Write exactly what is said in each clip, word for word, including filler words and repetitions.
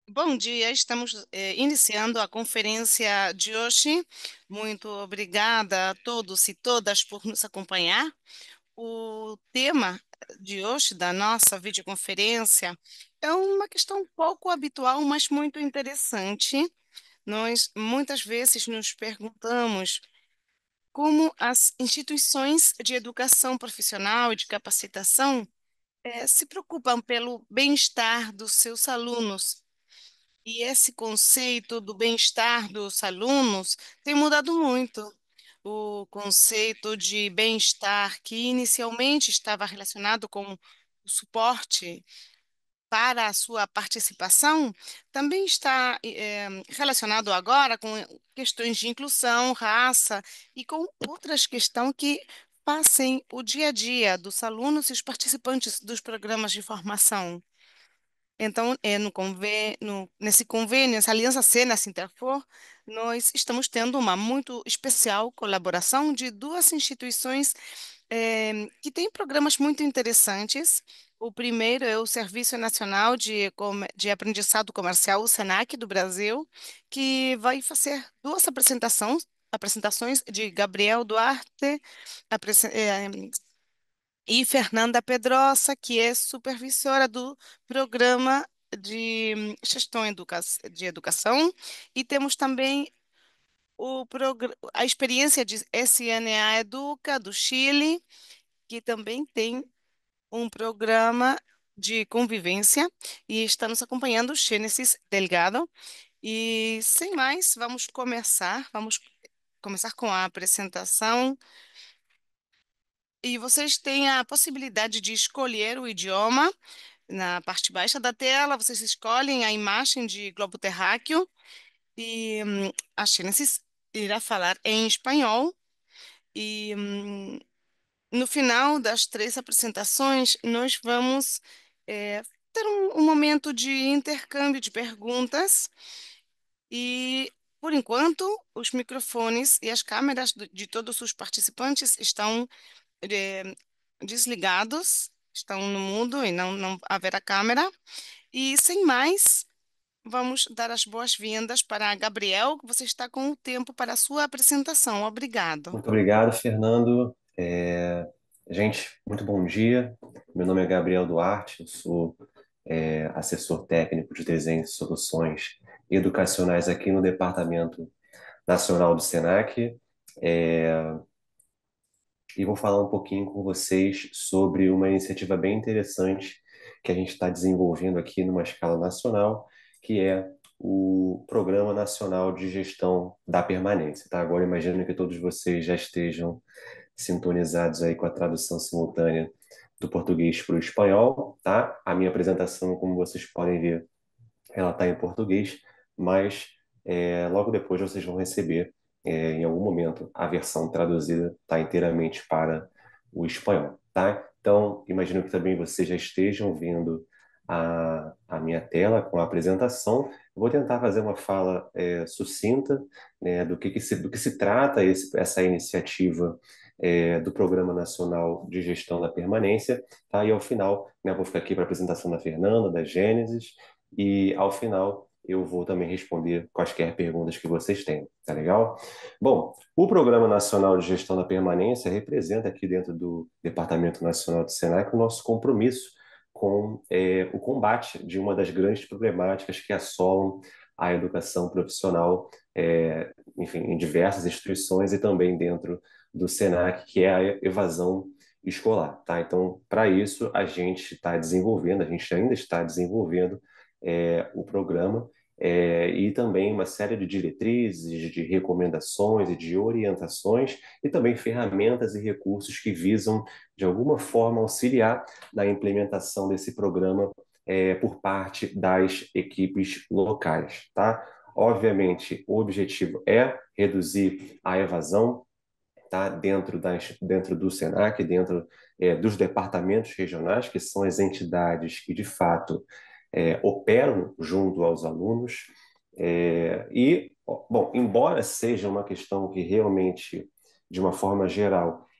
Bom dia, estamos eh, iniciando a conferência de hoje. Muito obrigada a todos e todas por nos acompanhar. O tema de hoje da nossa videoconferência é uma questão pouco habitual, mas muito interessante. Nós muitas vezes nos perguntamos como as instituições de educação profissional e de capacitação eh, se preocupam pelo bem-estar dos seus alunos. E esse conceito do bem-estar dos alunos tem mudado muito. O conceito de bem-estar, que inicialmente estava relacionado com o suporte para a sua participação, também está eh, relacionado agora com questões de inclusão, raça e com outras questões que fazem o dia a dia dos alunos e os participantes dos programas de formação. Então, é, no convê- no- nesse convênio, essa aliança Senas Interfor, nós estamos tendo uma muito especial colaboração de duas instituições eh, que têm programas muito interessantes. O primeiro é o Serviço Nacional de, Com- de Aprendizado Comercial, o SENAC do Brasil, que vai fazer duas apresentações, apresentações de Gabriel Duarte, apresen- eh, e Fernanda Pedrosa, que é supervisora do programa de hum, gestão educa- de educação, e temos também o progr- a experiência de S N A Educa, do Chile, que também tem um programa de convivência, e está nos acompanhando o Gênesis Delgado. E sem mais, vamos começar, vamos começar com a apresentação. E vocês têm a possibilidade de escolher o idioma. Na parte baixa da tela, vocês escolhem a imagem de globo terráqueo e hum, a Gênesis irá falar em espanhol. E hum, no final das três apresentações, nós vamos eh, ter um, um momento de intercâmbio de perguntas. E, por enquanto, os microfones e as câmeras do- de todos os participantes estão eh, desligados, estão no mudo e não, não haverá câmera. E sem mais, vamos dar as boas-vindas para Gabriel, que você está com o tempo para a sua apresentação. Obrigado. Muito obrigado, Fernando. É, Gente, muito bom dia. Meu nome é Gabriel Duarte, eu sou é, assessor técnico de desenho de soluções educacionais aqui no Departamento Nacional do SENAC. É, e vou falar um pouquinho com vocês sobre uma iniciativa bem interessante que a gente está desenvolvendo aqui numa escala nacional, que é o Programa Nacional de Gestão da Permanência, tá? Agora imagino que todos vocês já estejam sintonizados aí com a tradução simultânea do português para o espanhol, tá? A minha apresentação, como vocês podem ver, ela está em português, mas é, logo depois vocês vão receber, é, em algum momento, a versão traduzida está inteiramente para o espanhol, tá? Então, imagino que também vocês já estejam vendo a, a minha tela com a apresentação. Eu vou tentar fazer uma fala é, sucinta, né, do que, que se, do que se trata esse, essa iniciativa é, do Programa Nacional de Gestão da Permanência, tá? E ao final, né, vou ficar aqui para a apresentação da Fernanda, da Gênesis, e ao final eu vou também responder quaisquer perguntas que vocês tenham, tá legal? Bom, o Programa Nacional de Gestão da Permanência representa aqui dentro do Departamento Nacional do Senac o nosso compromisso com é, o combate de uma das grandes problemáticas que assolam a educação profissional, é, enfim, em diversas instituições e também dentro do Senac, que é a evasão escolar, tá? Então, para isso, a gente está desenvolvendo, a gente ainda está desenvolvendo é, o programa é, e também uma série de diretrizes, de recomendações e de orientações e também ferramentas e recursos que visam, de alguma forma, auxiliar na implementação desse programa é, por parte das equipes locais, tá? Obviamente, o objetivo é reduzir a evasão, tá? Dentro das, dentro do Senac, dentro é, dos departamentos regionais, que são as entidades que, de fato, é, operam junto aos alunos. É, e, bom, embora seja uma questão que realmente, de uma forma geral,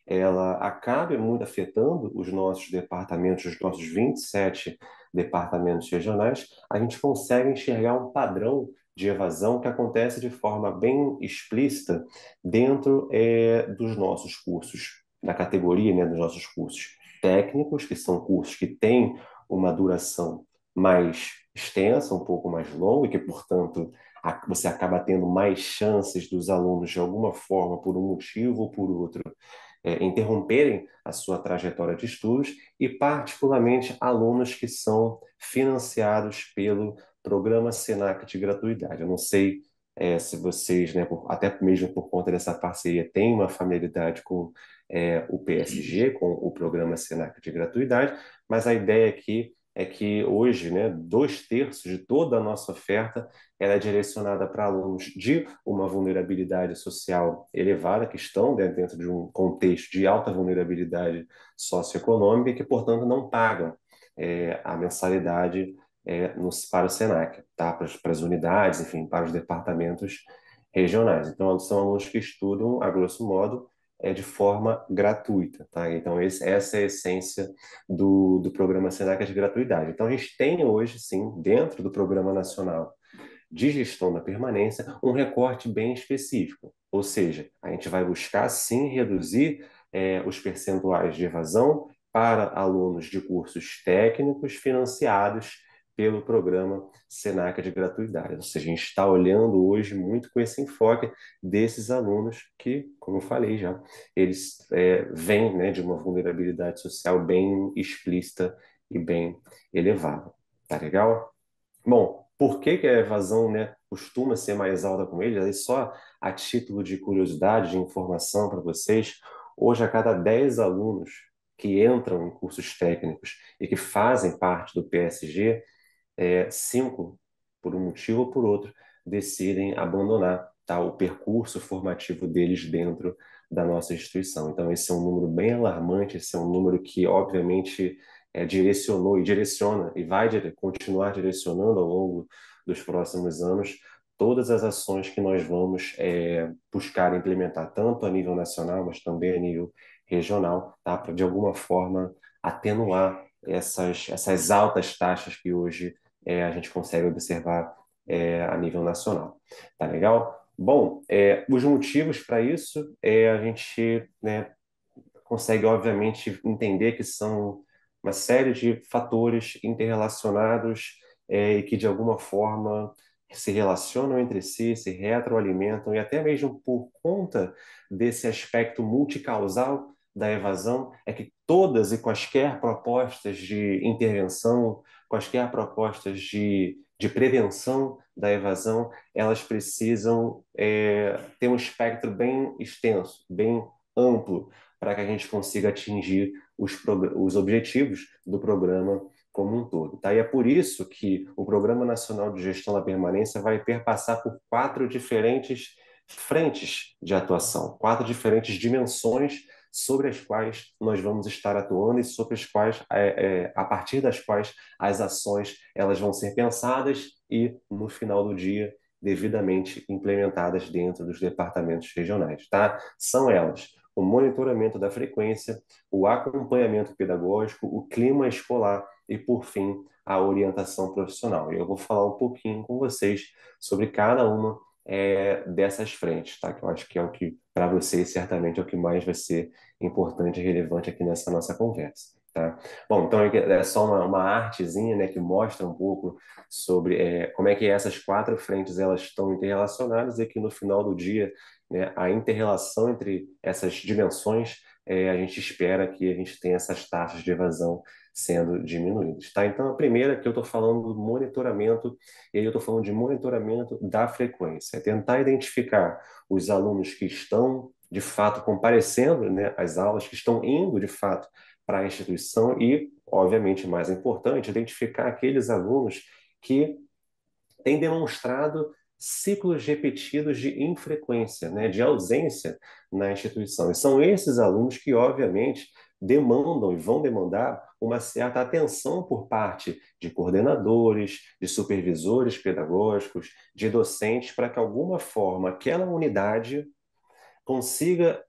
ela acabe muito afetando os nossos departamentos, os nossos vinte e sete departamentos regionais, a gente consegue enxergar um padrão de evasão que acontece de forma bem explícita dentro eh, dos nossos cursos, da categoria, né, dos nossos cursos técnicos, que são cursos que têm uma duração mais extensa, um pouco mais longa, e que, portanto, a- você acaba tendo mais chances dos alunos, de alguma forma, por um motivo ou por outro, é, interromperem a sua trajetória de estudos, e, particularmente, alunos que são financiados pelo programa Senac de gratuidade. Eu não sei, é, se vocês, né, por- até mesmo por conta dessa parceria, têm uma familiaridade com, é, o P S G, com o programa Senac de gratuidade, mas a ideia aqui é que hoje, né, dois terços de toda a nossa oferta ela é direcionada para alunos de uma vulnerabilidade social elevada, que estão, né, dentro de um contexto de alta vulnerabilidade socioeconômica e que, portanto, não pagam é, a mensalidade é, no, para o Senac, tá? Para, as- para as unidades, enfim, para os departamentos regionais. Então, são alunos que estudam, a grosso modo, é, de forma gratuita, tá? Então, esse, essa é a essência do, do programa Senac de gratuidade. Então, a gente tem hoje, sim, dentro do Programa Nacional de Gestão da Permanência, um recorte bem específico. Ou seja, a gente vai buscar, sim, reduzir eh, os percentuais de evasão para alunos de cursos técnicos financiados pelo programa Senac de gratuidade. Ou seja, a gente está olhando hoje muito com esse enfoque desses alunos que, como eu falei já, eles é, vêm, né, de uma vulnerabilidade social bem explícita e bem elevada. Tá legal? Bom, por que que a evasão, né, costuma ser mais alta com eles? Aí só a título de curiosidade, de informação para vocês, hoje a cada dez alunos que entram em cursos técnicos e que fazem parte do P S G, é, cinco, por um motivo ou por outro, decidem abandonar, tá, o percurso formativo deles dentro da nossa instituição. Então, esse é um número bem alarmante, esse é um número que, obviamente, é, direcionou e direciona e vai dire- continuar direcionando ao longo dos próximos anos todas as ações que nós vamos é, buscar implementar, tanto a nível nacional, mas também a nível regional, tá, para, de alguma forma, atenuar essas, essas altas taxas que hoje é, a gente consegue observar é, a nível nacional. Tá legal? Bom, é, os motivos para isso é a gente, né, consegue, obviamente, entender que são uma série de fatores interrelacionados é, e que, de alguma forma, se relacionam entre si, se retroalimentam, e até mesmo por conta desse aspecto multicausal da evasão, é que todas e quaisquer propostas de intervenção, quaisquer propostas de, de prevenção da evasão, elas precisam é, ter um espectro bem extenso, bem amplo, para que a gente consiga atingir os, os objetivos do programa como um todo. Tá? E é por isso que o Programa Nacional de Gestão da Permanência vai perpassar por quatro diferentes frentes de atuação, quatro diferentes dimensões sobre as quais nós vamos estar atuando e sobre as quais, é, é, a partir das quais as ações elas vão ser pensadas e, no final do dia, devidamente implementadas dentro dos departamentos regionais. Tá? São elas o monitoramento da frequência, o acompanhamento pedagógico, o clima escolar e, por fim, a orientação profissional. E eu vou falar um pouquinho com vocês sobre cada uma é, dessas frentes, tá? Que eu acho que é o que, para vocês, certamente é o que mais vai ser importante e relevante aqui nessa nossa conversa. Tá? Bom, então é só uma, uma artezinha, né, que mostra um pouco sobre é, como é que essas quatro frentes elas estão interrelacionadas e que no final do dia, né, a interrelação entre essas dimensões, é, a gente espera que a gente tenha essas taxas de evasão sendo diminuídas. Tá? Então, a primeira que eu estou falando do monitoramento, e aí eu estou falando de monitoramento da frequência, é tentar identificar os alunos que estão, de fato, comparecendo, né, às aulas, que estão indo, de fato, para a instituição e, obviamente, mais importante, identificar aqueles alunos que têm demonstrado ciclos repetidos de infrequência, né, de ausência na instituição. E são esses alunos que, obviamente, demandam e vão demandar uma certa atenção por parte de coordenadores, de supervisores pedagógicos, de docentes, para que, de alguma forma, aquela unidade consiga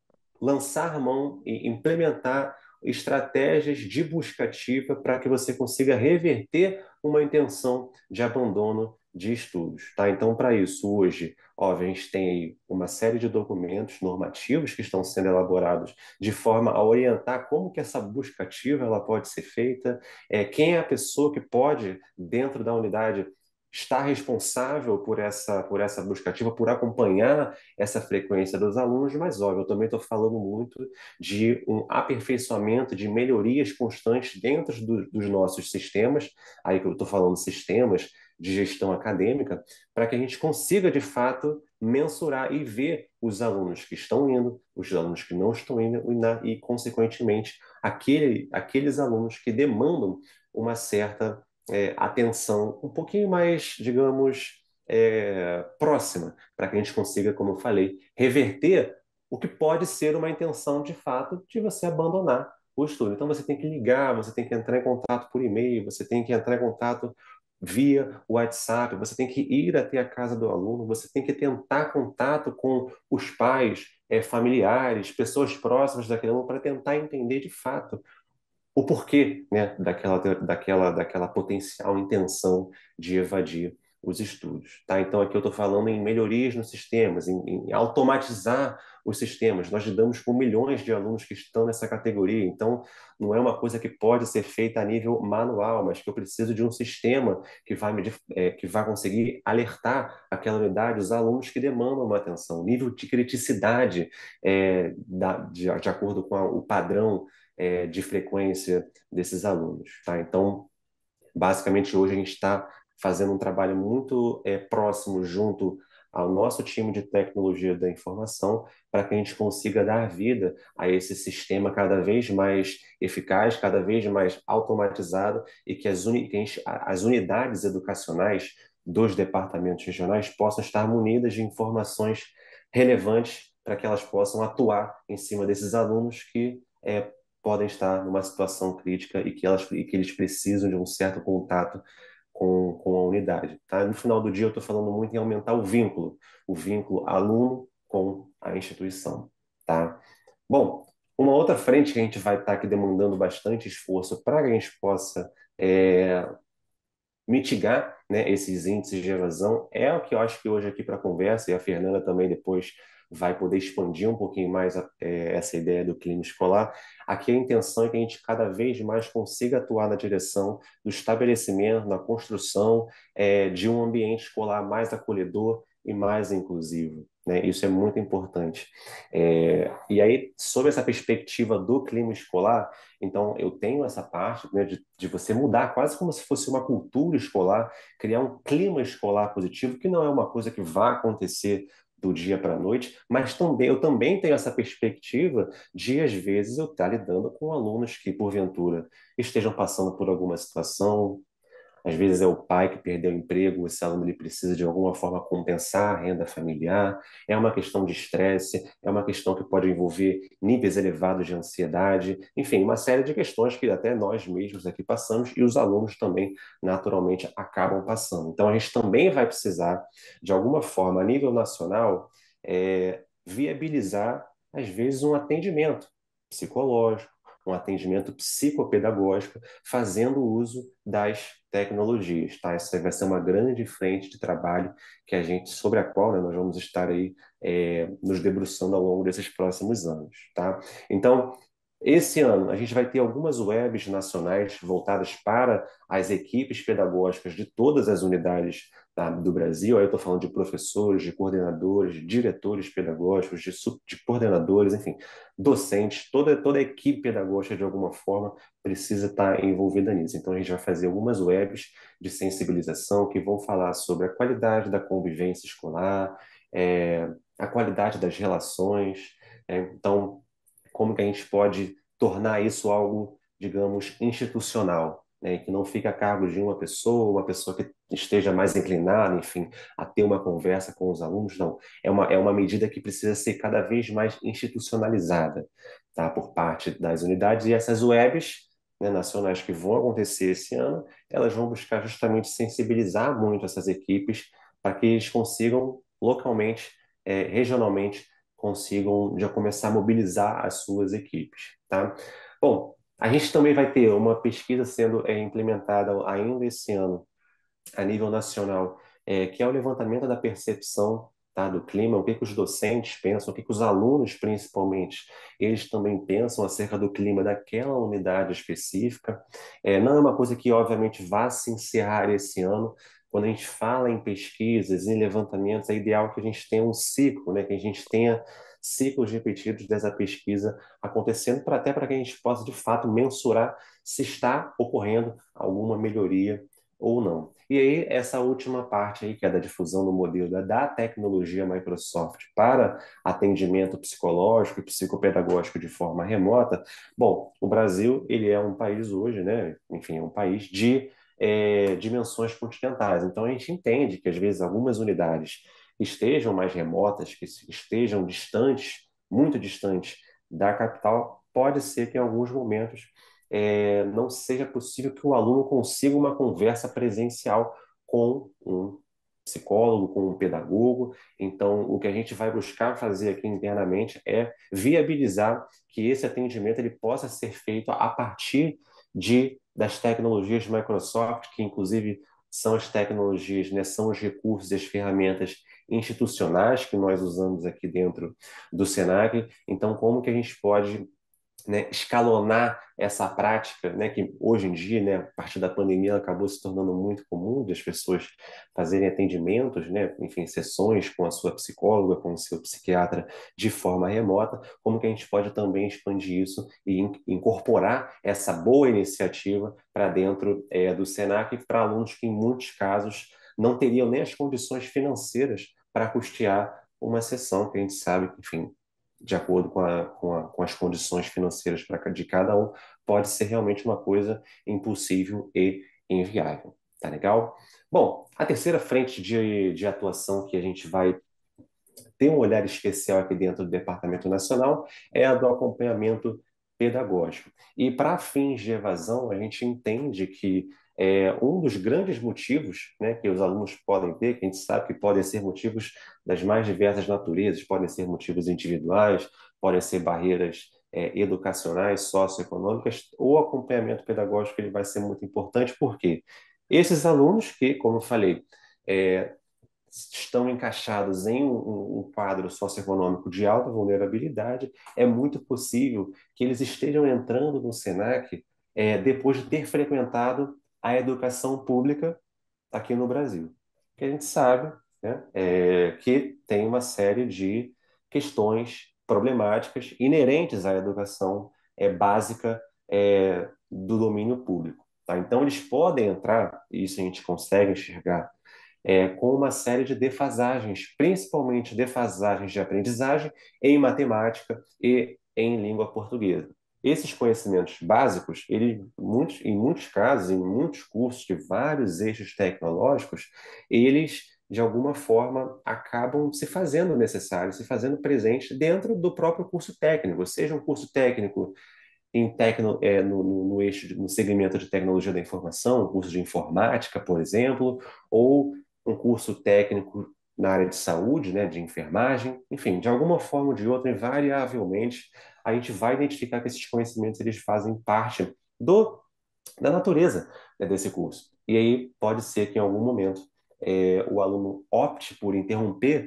lançar mão e implementar estratégias de busca ativa para que você consiga reverter uma intenção de abandono de estudos, tá? Então, para isso, hoje, óbvio, a gente tem aí uma série de documentos normativos que estão sendo elaborados de forma a orientar como que essa busca ativa ela pode ser feita, é, quem é a pessoa que pode, dentro da unidade, estar responsável por essa, por essa busca ativa, por acompanhar essa frequência dos alunos, mas, óbvio, eu também estou falando muito de um aperfeiçoamento, de melhorias constantes dentro do, dos nossos sistemas, aí que eu estou falando sistemas de gestão acadêmica, para que a gente consiga, de fato, mensurar e ver os alunos que estão indo, os alunos que não estão indo e, na, e consequentemente, aquele, aqueles alunos que demandam uma certa é, atenção um pouquinho mais, digamos, é, próxima, para que a gente consiga, como eu falei, reverter o que pode ser uma intenção de fato de você abandonar o estudo. Então você tem que ligar, você tem que entrar em contato por e-mail, você tem que entrar em contato via WhatsApp, você tem que ir até a casa do aluno, você tem que tentar contato com os pais, eh, familiares, pessoas próximas daquele aluno para tentar entender de fato o porquê, né, daquela, daquela, daquela potencial intenção de evadir os estudos, tá? Então aqui eu estou falando em melhorias nos sistemas, em, em automatizar os sistemas. Nós lidamos com milhões de alunos que estão nessa categoria, então não é uma coisa que pode ser feita a nível manual, mas que eu preciso de um sistema que vai, me, é, que vai conseguir alertar aquela unidade, os alunos que demandam uma atenção, nível de criticidade é, da, de, de acordo com a, o padrão é, de frequência desses alunos, tá? Então, basicamente, hoje a gente está fazendo um trabalho muito é, próximo junto ao nosso time de tecnologia da informação para que a gente consiga dar vida a esse sistema cada vez mais eficaz, cada vez mais automatizado e que as, uni que a gente, as unidades educacionais dos departamentos regionais possam estar munidas de informações relevantes para que elas possam atuar em cima desses alunos que é, podem estar numa situação crítica e que, elas, e que eles precisam de um certo contato com, com a unidade. Tá? No final do dia, eu estou falando muito em aumentar o vínculo, o vínculo aluno com a instituição. Tá? Bom, uma outra frente que a gente vai estar aqui demandando bastante esforço para que a gente possa é, mitigar, né, esses índices de evasão é o que eu acho que hoje aqui para a conversa, e a Fernanda também depois vai poder expandir um pouquinho mais a, é, essa ideia do clima escolar. Aqui a intenção é que a gente cada vez mais consiga atuar na direção do estabelecimento, na construção é, de um ambiente escolar mais acolhedor e mais inclusivo. Né? Isso é muito importante. É, e aí, sob essa perspectiva do clima escolar, então, eu tenho essa parte, né, de, de você mudar quase como se fosse uma cultura escolar, criar um clima escolar positivo, que não é uma coisa que vai acontecer do dia para a noite, mas também eu também tenho essa perspectiva de, às vezes, eu estar lidando com alunos que, porventura, estejam passando por alguma situação. Às vezes é o pai que perdeu o emprego, esse aluno ele precisa de alguma forma compensar a renda familiar. É uma questão de estresse, é uma questão que pode envolver níveis elevados de ansiedade, enfim, uma série de questões que até nós mesmos aqui passamos e os alunos também naturalmente acabam passando. Então a gente também vai precisar, de alguma forma, a nível nacional, é, viabilizar, às vezes, um atendimento psicológico, um atendimento psicopedagógico, fazendo uso das tecnologias, tá? Essa vai ser uma grande frente de trabalho que a gente, sobre a qual, né, nós vamos estar aí é, nos debruçando ao longo desses próximos anos, tá? Então, esse ano a gente vai ter algumas webs nacionais voltadas para as equipes pedagógicas de todas as unidades, tá, do Brasil. Aí eu estou falando de professores, de coordenadores, de diretores pedagógicos, de, sub, de coordenadores, enfim, docentes, toda, toda a equipe pedagógica de alguma forma precisa estar envolvida nisso. Então a gente vai fazer algumas webs de sensibilização que vão falar sobre a qualidade da convivência escolar, é, a qualidade das relações. É, então, como que a gente pode tornar isso algo, digamos, institucional, né, que não fique a cargo de uma pessoa, uma pessoa que esteja mais inclinada, enfim, a ter uma conversa com os alunos, não. É uma, é uma medida que precisa ser cada vez mais institucionalizada, tá, por parte das unidades, e essas webs, né, nacionais que vão acontecer esse ano, elas vão buscar justamente sensibilizar muito essas equipes para que eles consigam localmente, eh, regionalmente, consigam já começar a mobilizar as suas equipes, tá? Bom, a gente também vai ter uma pesquisa sendo é, implementada ainda esse ano a nível nacional, é, que é o levantamento da percepção, tá, do clima, o que, que os docentes pensam, o que, que os alunos, principalmente, eles também pensam acerca do clima daquela unidade específica. É, não é uma coisa que, obviamente, vá se encerrar esse ano. Quando a gente fala em pesquisas, em levantamentos, é ideal que a gente tenha um ciclo, né, que a gente tenha ciclos repetidos dessa pesquisa acontecendo, para até para que a gente possa, de fato, mensurar se está ocorrendo alguma melhoria ou não. E aí, essa última parte aí, que é da difusão do modelo da, da tecnologia Microsoft para atendimento psicológico e psicopedagógico de forma remota. Bom, o Brasil, ele é um país hoje, né? Enfim, é um país de é, dimensões continentais. Então, a gente entende que, às vezes, algumas unidades estejam mais remotas, que estejam distantes, muito distantes da capital, pode ser que, em alguns momentos, é, não seja possível que o aluno consiga uma conversa presencial com um psicólogo, com um pedagogo. Então, o que a gente vai buscar fazer aqui internamente é viabilizar que esse atendimento ele possa ser feito a partir de das tecnologias de Microsoft, que inclusive são as tecnologias, né, são os recursos e as ferramentas institucionais que nós usamos aqui dentro do Senac. Então, como que a gente pode, né, escalonar essa prática, né, que hoje em dia, né, a partir da pandemia, ela acabou se tornando muito comum de as pessoas fazerem atendimentos, né, enfim, sessões com a sua psicóloga, com o seu psiquiatra de forma remota, como que a gente pode também expandir isso e in incorporar essa boa iniciativa para dentro é, do Senac para alunos que, em muitos casos, não teriam nem as condições financeiras para custear uma sessão, que a gente sabe, enfim, de acordo com, a, com, a, com as condições financeiras pra, de cada um, pode ser realmente uma coisa impossível e inviável. Tá legal? Bom, a terceira frente de, de atuação que a gente vai ter um olhar especial aqui dentro do Departamento Nacional é a do acompanhamento pedagógico. E para fins de evasão, a gente entende que é, um dos grandes motivos, né, que os alunos podem ter, que a gente sabe que podem ser motivos das mais diversas naturezas, podem ser motivos individuais, podem ser barreiras é, educacionais, socioeconômicas, o acompanhamento pedagógico ele vai ser muito importante, porque esses alunos que, como eu falei, é, estão encaixados em um, um um quadro socioeconômico de alta vulnerabilidade, é muito possível que eles estejam entrando no Senac é, depois de ter frequentado a educação pública aqui no Brasil. Que a gente sabe, né, é, que tem uma série de questões problemáticas inerentes à educação é, básica é, do domínio público. Tá? Então, eles podem entrar, e isso a gente consegue enxergar é, com uma série de defasagens, principalmente defasagens de aprendizagem em matemática e em língua portuguesa. Esses conhecimentos básicos, ele, muitos, em muitos casos, em muitos cursos de vários eixos tecnológicos, eles, de alguma forma, acabam se fazendo necessários, se fazendo presentes dentro do próprio curso técnico, seja um curso técnico em tecno, é, no, no, no eixo, de- no segmento de tecnologia da informação, um curso de informática, por exemplo, ou um curso técnico na área de saúde, né, de enfermagem, enfim, de alguma forma ou de outra, invariavelmente, a gente vai identificar que esses conhecimentos eles fazem parte do, da natureza, né, desse curso. E aí pode ser que em algum momento é, o aluno opte por interromper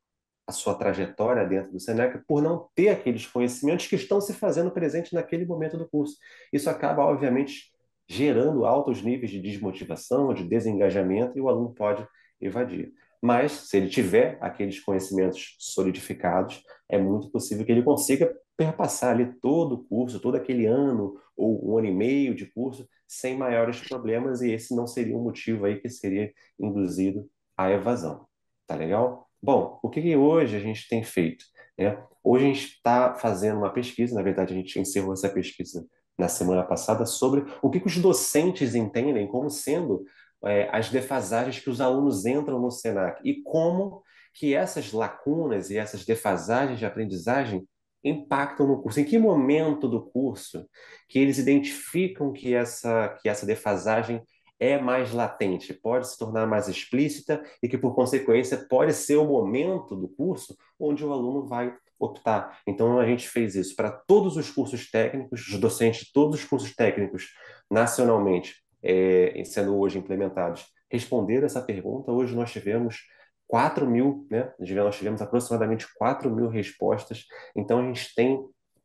a sua trajetória dentro do Senac por não ter aqueles conhecimentos que estão se fazendo presentes naquele momento do curso. Isso acaba, obviamente, gerando altos níveis de desmotivação, de desengajamento, e o aluno pode evadir. Mas, se ele tiver aqueles conhecimentos solidificados, é muito possível que ele consiga perpassar ali todo o curso, todo aquele ano ou um ano e meio de curso, sem maiores problemas, e esse não seria um motivo aí que seria induzido à evasão. Tá legal? Bom, o que que hoje a gente tem feito, né? Hoje a gente está fazendo uma pesquisa, na verdade a gente encerrou essa pesquisa na semana passada, sobre o que que os docentes entendem como sendo é, as defasagens que os alunos entram no Senac e como que essas lacunas e essas defasagens de aprendizagem impactam no curso. Em que momento do curso que eles identificam que essa, que essa defasagem é mais latente, pode se tornar mais explícita e que, por consequência, pode ser o momento do curso onde o aluno vai optar. Então, a gente fez isso para todos os cursos técnicos, os docentes de todos os cursos técnicos nacionalmente, é, sendo hoje implementados, responderam essa pergunta. Hoje nós tivemos quatro mil, né? Nós tivemos aproximadamente quatro mil respostas. Então, a gente tem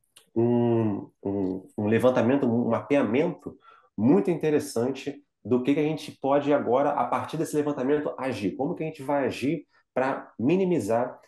um, um, um levantamento, um mapeamento muito interessante do que, que a gente pode agora, a partir desse levantamento, agir. Como que a gente vai agir para minimizar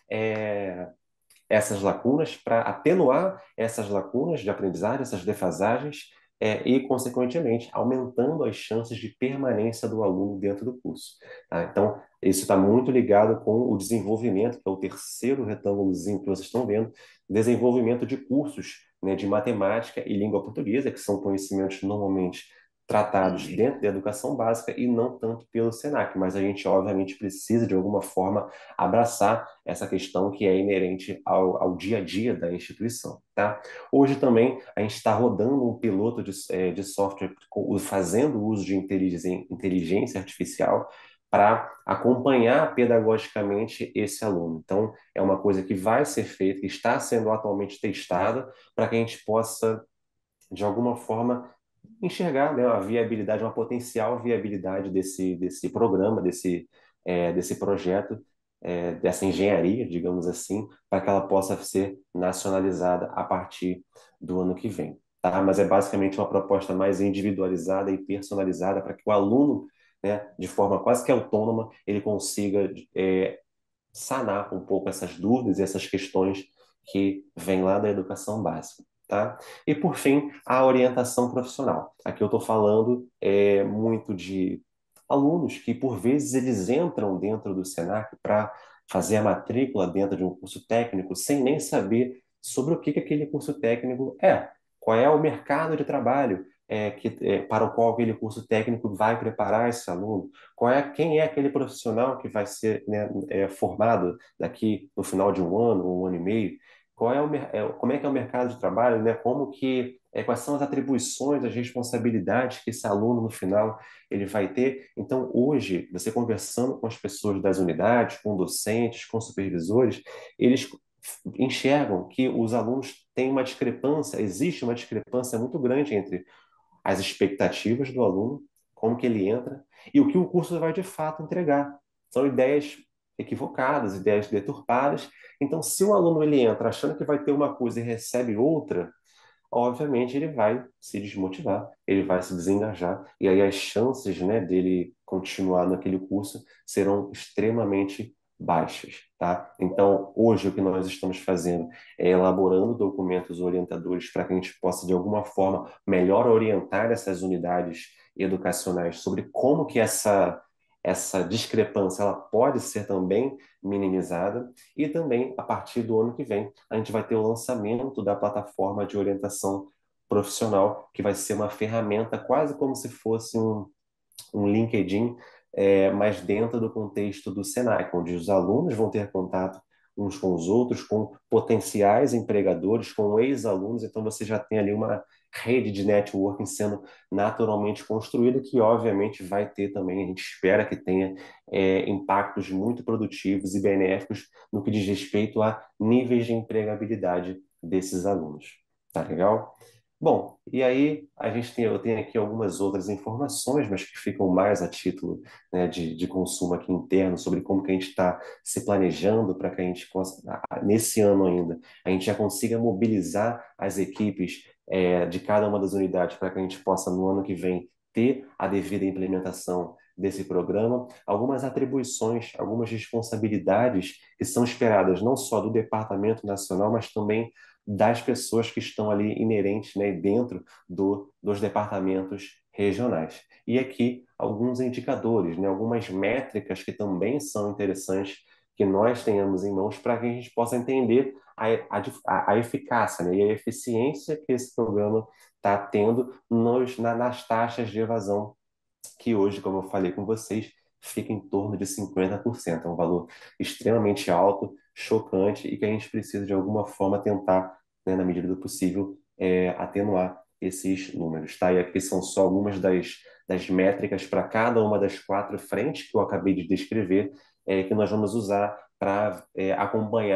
é, essas lacunas, para atenuar essas lacunas de aprendizagem, essas defasagens, é, e, consequentemente, aumentando as chances de permanência do aluno dentro do curso. Tá? Então, isso está muito ligado com o desenvolvimento, que é o terceiro retângulozinho que vocês estão vendo, desenvolvimento de cursos, né, de matemática e língua portuguesa, que são conhecimentos normalmente tratados dentro da educação básica e não tanto pelo Senac, mas a gente, obviamente, precisa, de alguma forma, abraçar essa questão que é inerente ao, ao dia a dia da instituição, tá? Hoje também a gente está rodando um piloto de, é, de software fazendo uso de inteligência, inteligência artificial para acompanhar pedagogicamente esse aluno. Então, é uma coisa que vai ser feita, que está sendo atualmente testada, para que a gente possa, de alguma forma, enxergar, né, a viabilidade, uma potencial viabilidade desse, desse programa, desse, é, desse projeto, é, dessa engenharia, digamos assim, para que ela possa ser nacionalizada a partir do ano que vem. Tá? Mas é basicamente uma proposta mais individualizada e personalizada para que o aluno, né, de forma quase que autônoma, ele consiga é, sanar um pouco essas dúvidas e essas questões que vêm lá da educação básica. Tá? E, por fim, a orientação profissional. Aqui eu estou falando é, muito de alunos que, por vezes, eles entram dentro do Senac para fazer a matrícula dentro de um curso técnico sem nem saber sobre o que, que aquele curso técnico é, qual é o mercado de trabalho é, que, é, para o qual aquele curso técnico vai preparar esse aluno, qual é, quem é aquele profissional que vai ser, né, é, formado daqui no final de um ano, um ano e meio, qual é o, é, como é que é o mercado de trabalho, né? Como que, é, quais são as atribuições, as responsabilidades que esse aluno no final ele vai ter. Então, hoje, você conversando com as pessoas das unidades, com docentes, com supervisores, eles enxergam que os alunos têm uma discrepância, existe uma discrepância muito grande entre as expectativas do aluno, como que ele entra, e o que o curso vai de fato entregar. São ideias equivocadas, ideias deturpadas. Então, se o aluno ele entra achando que vai ter uma coisa e recebe outra, obviamente ele vai se desmotivar, ele vai se desengajar, e aí as chances, né, dele continuar naquele curso serão extremamente baixas, tá? Então, hoje o que nós estamos fazendo é elaborando documentos orientadores para que a gente possa, de alguma forma, melhor orientar essas unidades educacionais sobre como que essa essa discrepância ela pode ser também minimizada, e também, a partir do ano que vem, a gente vai ter o lançamento da plataforma de orientação profissional, que vai ser uma ferramenta quase como se fosse um, um LinkedIn, é, mas dentro do contexto do Senac, onde os alunos vão ter contato uns com os outros, com potenciais empregadores, com ex-alunos. Então, você já tem ali uma rede de networking sendo naturalmente construída, que obviamente vai ter também, a gente espera que tenha é, impactos muito produtivos e benéficos no que diz respeito a níveis de empregabilidade desses alunos. Tá legal? Bom, e aí a gente tem, eu tenho aqui algumas outras informações, mas que ficam mais a título, né, de, de consumo aqui interno, sobre como que a gente está se planejando para que a gente possa, nesse ano ainda, a gente já consiga mobilizar as equipes é, de cada uma das unidades para que a gente possa, no ano que vem, ter a devida implementação desse programa, algumas atribuições, algumas responsabilidades que são esperadas não só do Departamento Nacional, mas também das pessoas que estão ali inerentes, né, dentro do, dos departamentos regionais. E aqui alguns indicadores, né, algumas métricas que também são interessantes que nós tenhamos em mãos para que a gente possa entender a, a, a eficácia, né, e a eficiência que esse programa está tendo nos, na, nas taxas de evasão, que hoje, como eu falei com vocês, fica em torno de cinquenta por cento. É um valor extremamente alto, chocante, e que a gente precisa, de alguma forma, tentar, né, na medida do possível, é, atenuar esses números. Tá? E aqui são só algumas das, das métricas para cada uma das quatro frentes que eu acabei de descrever, é, que nós vamos usar para é, acompanhar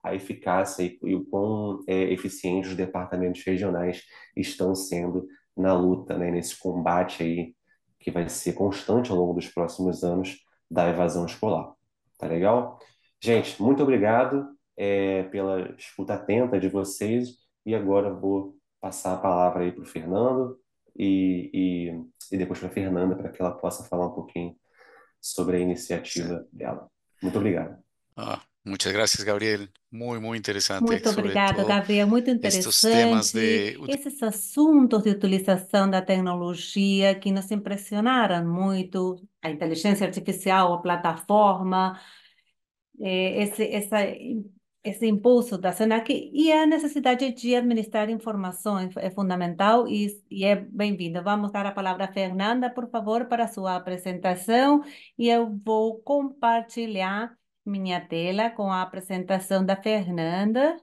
a eficácia e, e o quão é, eficientes os departamentos regionais estão sendo na luta, né, nesse combate aí que vai ser constante ao longo dos próximos anos da evasão escolar. Tá legal? Gente, muito obrigado é, pela escuta atenta de vocês e agora vou passar a palavra aí para o Fernando e, e, e depois para a Fernanda para que ela possa falar um pouquinho sobre a Sí. iniciativa dela. Muito obrigado. Ah, muchas gracias, Gabriel. Muy, muy interesante, Muito sobre obrigada, todo Gabriel. Muito estos temas interessante. de... ut- Esses assuntos de utilização da tecnologia que nos impressionaram muito, a inteligência artificial, a plataforma, eh, esse, essa, esse impulso da Senac e a necessidade de administrar informações é fundamental e, e é bem-vinda. Vamos dar a palavra à Fernanda, por favor, para a sua apresentação e eu vou compartilhar minha tela com a apresentação da Fernanda.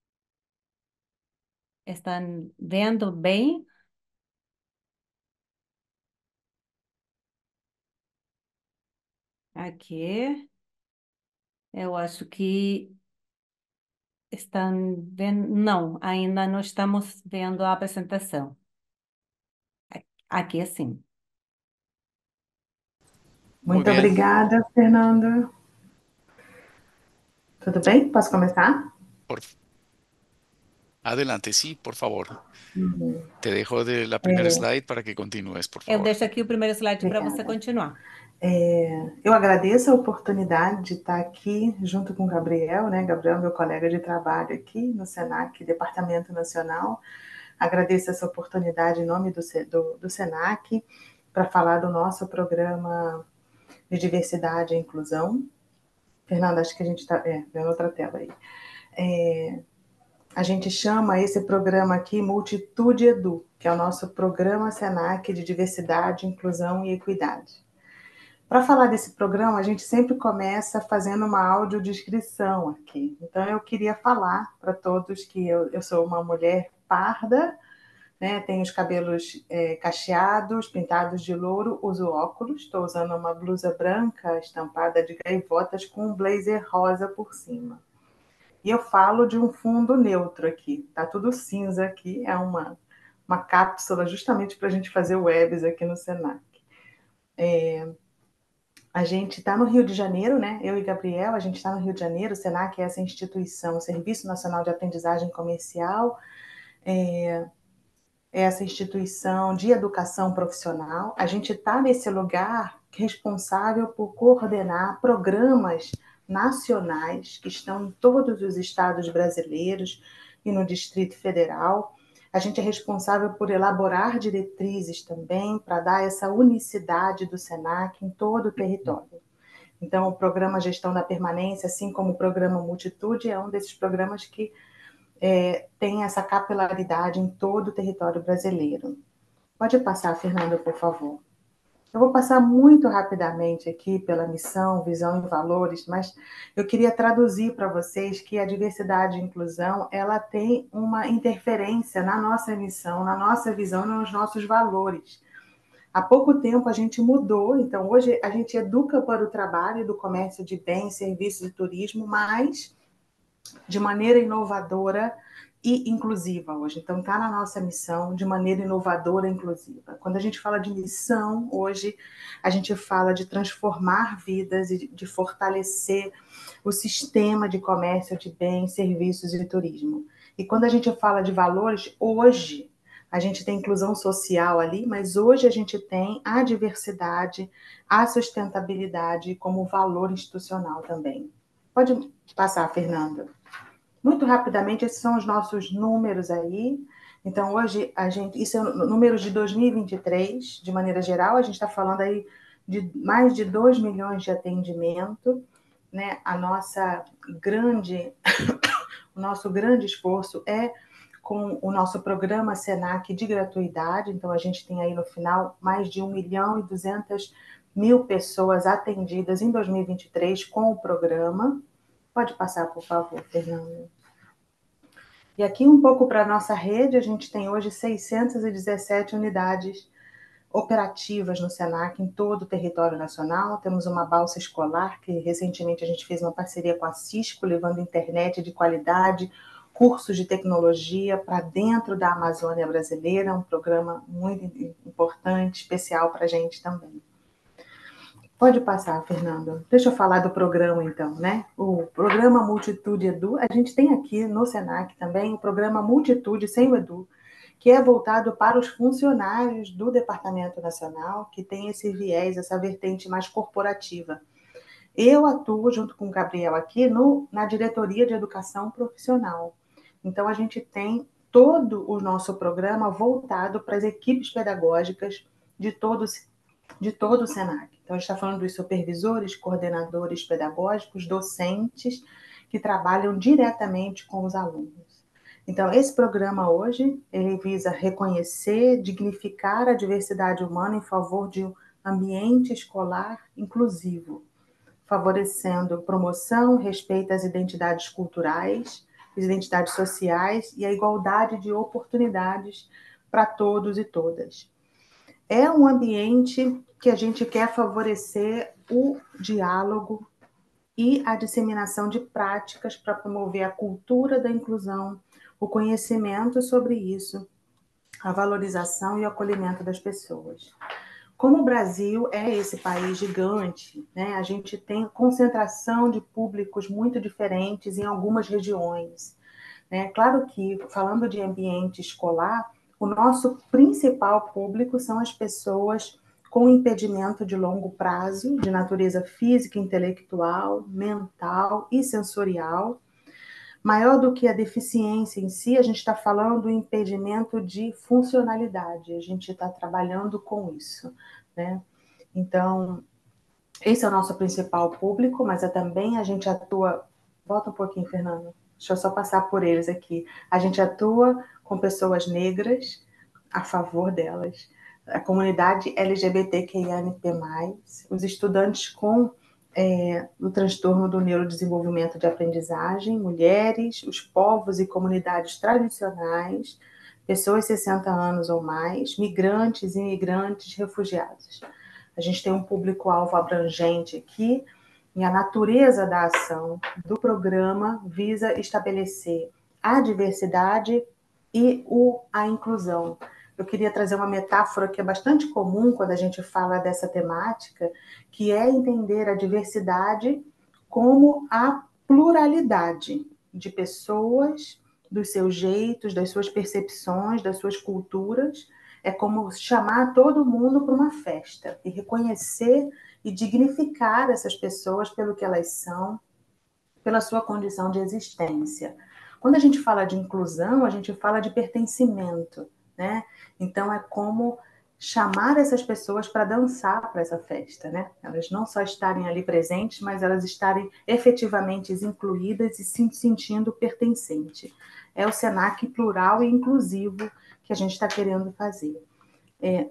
Estão vendo bem? Aqui. Eu acho que estão vendo. Não, ainda não estamos vendo a apresentação. Aqui sim. Muy Muito bien. obrigada, Fernando. Tudo bem? Posso começar? Por... Adelante, sí, por favor. Uhum. Te dejo de la primera É, slide para que continúes, por Eu favor. deixo aqui o primeiro slide para você obrigada. continuar. É, eu agradeço a oportunidade de estar aqui junto com o Gabriel, né? Gabriel é meu colega de trabalho aqui no Senac, Departamento Nacional. Agradeço essa oportunidade em nome do, Se- do, do Senac para falar do nosso programa de diversidade e inclusão. Fernanda, acho que a gente está. É, vendo outra tela aí. É, a gente chama esse programa aqui Multitude Edu, que é o nosso programa Senac de diversidade, inclusão e equidade. Para falar desse programa, a gente sempre começa fazendo uma audiodescrição aqui. Então, eu queria falar para todos que eu, eu sou uma mulher parda, né? Tenho os cabelos é, cacheados, pintados de louro, uso óculos, estou usando uma blusa branca estampada de gaivotas com um blazer rosa por cima. E eu falo de um fundo neutro aqui, tá tudo cinza aqui, é uma, uma cápsula justamente para a gente fazer webs aqui no Senac. É, a gente está no Rio de Janeiro, né? Eu e Gabriel, a gente está no Rio de Janeiro, o Senac é essa instituição, Serviço Nacional de Aprendizagem Comercial, é, é essa instituição de educação profissional. A gente está nesse lugar responsável por coordenar programas nacionais que estão em todos os estados brasileiros e no Distrito Federal. A gente é responsável por elaborar diretrizes também para dar essa unicidade do Senac em todo o território. Então, o programa Gestão da Permanência, assim como o programa Multitude, é um desses programas que é, tem essa capilaridade em todo o território brasileiro. Pode passar, Fernanda, por favor. Eu vou passar muito rapidamente aqui pela missão, visão e valores, mas eu queria traduzir para vocês que a diversidade e inclusão, ela tem uma interferência na nossa missão, na nossa visão e nos nossos valores. Há pouco tempo a gente mudou, então hoje a gente educa para o trabalho do comércio de bens, serviços e turismo, mas de maneira inovadora e inclusiva hoje. Então, está na nossa missão de maneira inovadora e inclusiva. Quando a gente fala de missão, hoje, a gente fala de transformar vidas e de fortalecer o sistema de comércio de bens, serviços e turismo. E quando a gente fala de valores, hoje, a gente tem inclusão social ali, mas hoje a gente tem a diversidade, a sustentabilidade como valor institucional também. Pode passar, Fernanda. Muito rapidamente, esses são os nossos números aí. Então, hoje, a gente, isso é o número de dois mil e vinte e três, de maneira geral, a gente está falando aí de mais de dois milhões de atendimento, né? A nossa grande, o nosso grande esforço é com o nosso programa Senac de gratuidade. Então, a gente tem aí no final mais de um milhão e duzentas mil pessoas atendidas em dois mil e vinte e três com o programa. Pode passar, por favor, Fernanda. E aqui um pouco para a nossa rede, a gente tem hoje seiscentas e dezessete unidades operativas no Senac em todo o território nacional. Temos uma balsa escolar, que recentemente a gente fez uma parceria com a Cisco, levando internet de qualidade, cursos de tecnologia para dentro da Amazônia brasileira, um programa muito importante, especial para a gente também. Pode passar, Fernando. Deixa eu falar do programa, então, né? O programa Multitude Edu, a gente tem aqui no Senac também o programa Multitude Sem o Edu, que é voltado para os funcionários do Departamento Nacional, que tem esse viés, essa vertente mais corporativa. Eu atuo, junto com o Gabriel aqui, no, na Diretoria de Educação Profissional. Então, a gente tem todo o nosso programa voltado para as equipes pedagógicas de todos de todo o Senac. Então, a gente está falando dos supervisores, coordenadores pedagógicos, docentes, que trabalham diretamente com os alunos. Então, esse programa hoje, ele visa reconhecer, dignificar a diversidade humana em favor de um ambiente escolar inclusivo, favorecendo promoção, respeito às identidades culturais, às identidades sociais e a igualdade de oportunidades para todos e todas. É um ambiente que a gente quer favorecer o diálogo e a disseminação de práticas para promover a cultura da inclusão, o conhecimento sobre isso, a valorização e o acolhimento das pessoas. Como o Brasil é esse país gigante, né, a gente tem concentração de públicos muito diferentes em algumas regiões. Né? Claro que, falando de ambiente escolar, o nosso principal público são as pessoas com impedimento de longo prazo, de natureza física, intelectual, mental e sensorial. Maior do que a deficiência em si, a gente está falando do impedimento de funcionalidade, a gente está trabalhando com isso. Né? Então, esse é o nosso principal público, mas é também a gente atua... Volta um pouquinho, Fernando. Deixa eu só passar por eles aqui. A gente atua com pessoas negras, a favor delas, a comunidade L G B T Q I A P mais, os estudantes com é, o transtorno do neurodesenvolvimento de aprendizagem, mulheres, os povos e comunidades tradicionais, pessoas de sessenta anos ou mais, migrantes, imigrantes, refugiados. A gente tem um público-alvo abrangente aqui, e a natureza da ação do programa visa estabelecer a diversidade e o, a inclusão. Eu queria trazer uma metáfora que é bastante comum quando a gente fala dessa temática, que é entender a diversidade como a pluralidade de pessoas, dos seus jeitos, das suas percepções, das suas culturas. É como chamar todo mundo para uma festa e reconhecer e dignificar essas pessoas pelo que elas são, pela sua condição de existência. Quando a gente fala de inclusão, a gente fala de pertencimento, né? Então, é como chamar essas pessoas para dançar para essa festa, né? Elas não só estarem ali presentes, mas elas estarem efetivamente incluídas e se sentindo pertencente. É o Senac plural e inclusivo que a gente está querendo fazer. É...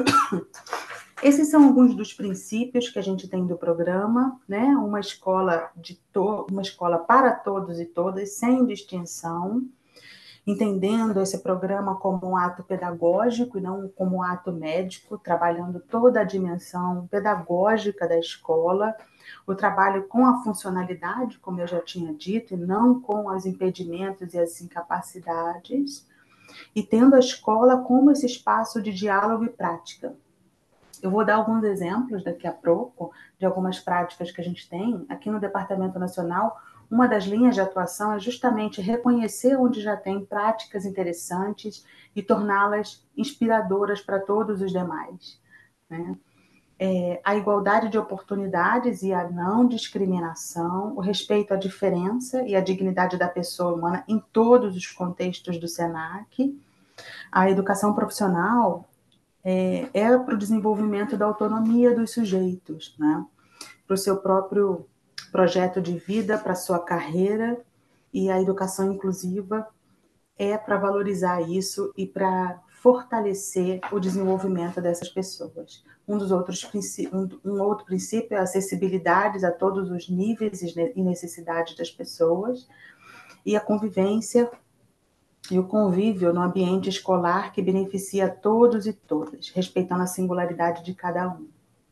Esses são alguns dos princípios que a gente tem do programa, né? Uma escola, de to... uma escola para todos e todas, sem distinção, entendendo esse programa como um ato pedagógico e não como um ato médico, trabalhando toda a dimensão pedagógica da escola, o trabalho com a funcionalidade, como eu já tinha dito, e não com os impedimentos e as incapacidades, e tendo a escola como esse espaço de diálogo e prática. Eu vou dar alguns exemplos daqui a pouco de algumas práticas que a gente tem aqui no Departamento Nacional. Uma das linhas de atuação é justamente reconhecer onde já tem práticas interessantes e torná-las inspiradoras para todos os demais. Né? É, a igualdade de oportunidades e a não discriminação, o respeito à diferença e à dignidade da pessoa humana em todos os contextos do Senac. A educação profissional é, é para o desenvolvimento da autonomia dos sujeitos, né? Para o seu próprio projeto de vida, para a sua carreira, e a educação inclusiva é para valorizar isso e para fortalecer o desenvolvimento dessas pessoas. Um dos outros um, um outro princípio é a acessibilidade a todos os níveis e necessidades das pessoas, e a convivência e o convívio no ambiente escolar que beneficia todos e todas, respeitando a singularidade de cada um.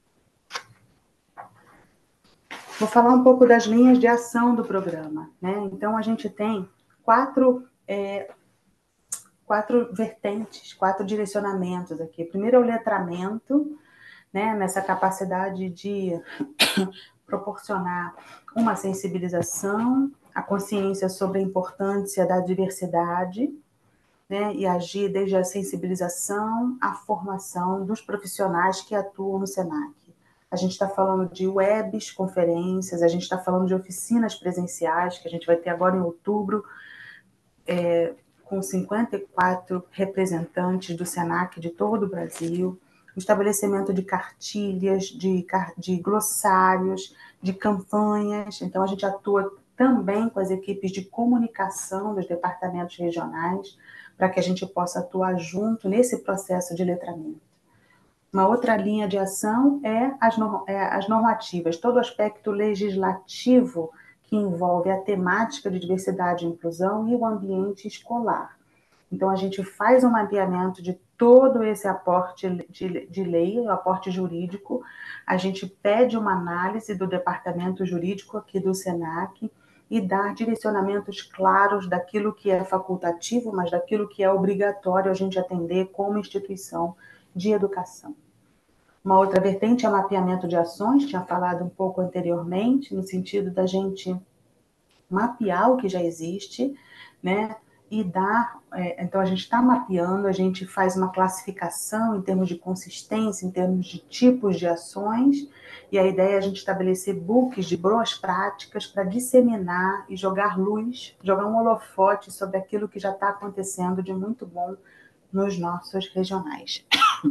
Vou falar um pouco das linhas de ação do programa, né? Então, a gente tem quatro, é, quatro vertentes, quatro direcionamentos aqui. Primeiro é o letramento, né? Nessa capacidade de proporcionar uma sensibilização, a consciência sobre a importância da diversidade, né? E agir desde a sensibilização à formação dos profissionais que atuam no SENAC. A gente está falando de webs, conferências, a gente está falando de oficinas presenciais, que a gente vai ter agora em outubro, é, com cinquenta e quatro representantes do SENAC de todo o Brasil, o estabelecimento de cartilhas, de, de glossários, de campanhas. Então, a gente atua também com as equipes de comunicação dos departamentos regionais, para que a gente possa atuar junto nesse processo de letramento. Uma outra linha de ação é as, é as normativas, todo o aspecto legislativo que envolve a temática de diversidade e inclusão e o ambiente escolar. Então, a gente faz um mapeamento de todo esse aporte de, de lei, o aporte jurídico, a gente pede uma análise do departamento jurídico aqui do SENAC e dar direcionamentos claros daquilo que é facultativo, mas daquilo que é obrigatório a gente atender como instituição de educação. Uma outra vertente é o mapeamento de ações, tinha falado um pouco anteriormente, no sentido da gente mapear o que já existe, né? E dar, é, então a gente está mapeando, a gente faz uma classificação em termos de consistência, em termos de tipos de ações, e a ideia é a gente estabelecer books de boas práticas para disseminar e jogar luz, jogar um holofote sobre aquilo que já está acontecendo de muito bom nos nossos regionais.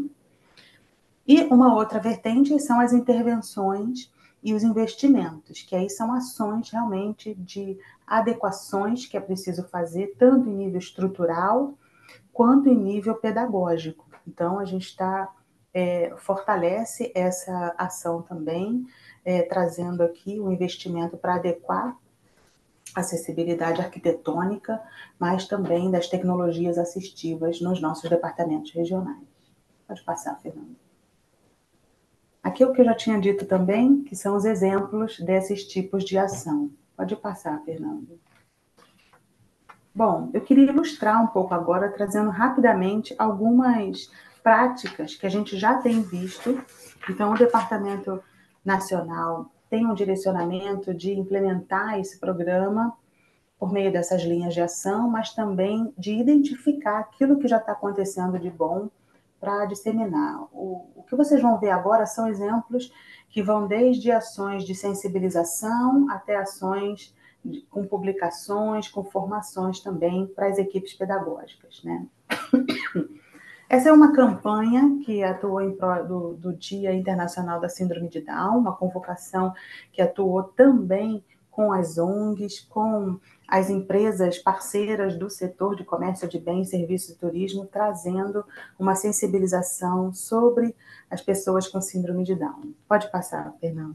E uma outra vertente são as intervenções e os investimentos, que aí são ações realmente de adequações que é preciso fazer, tanto em nível estrutural quanto em nível pedagógico. Então, a gente está, é, fortalece essa ação também, é, trazendo aqui o um investimento para adequar a acessibilidade arquitetônica, mas também das tecnologias assistivas nos nossos departamentos regionais. Pode passar, Fernanda. Aqui é o que eu já tinha dito também, que são os exemplos desses tipos de ação. Pode passar, Fernando. Bom, eu queria ilustrar um pouco agora, trazendo rapidamente algumas práticas que a gente já tem visto. Então, o Departamento Nacional tem um direcionamento de implementar esse programa por meio dessas linhas de ação, mas também de identificar aquilo que já está acontecendo de bom para disseminar. O, o que vocês vão ver agora são exemplos que vão desde ações de sensibilização até ações de, com publicações, com formações também para as equipes pedagógicas, né? Essa é uma campanha que atuou em prol do, do Dia Internacional da Síndrome de Down, uma convocação que atuou também com as O N Gs, com as empresas parceiras do setor de comércio de bens, serviços e turismo, trazendo uma sensibilização sobre as pessoas com síndrome de Down. Pode passar, Fernando.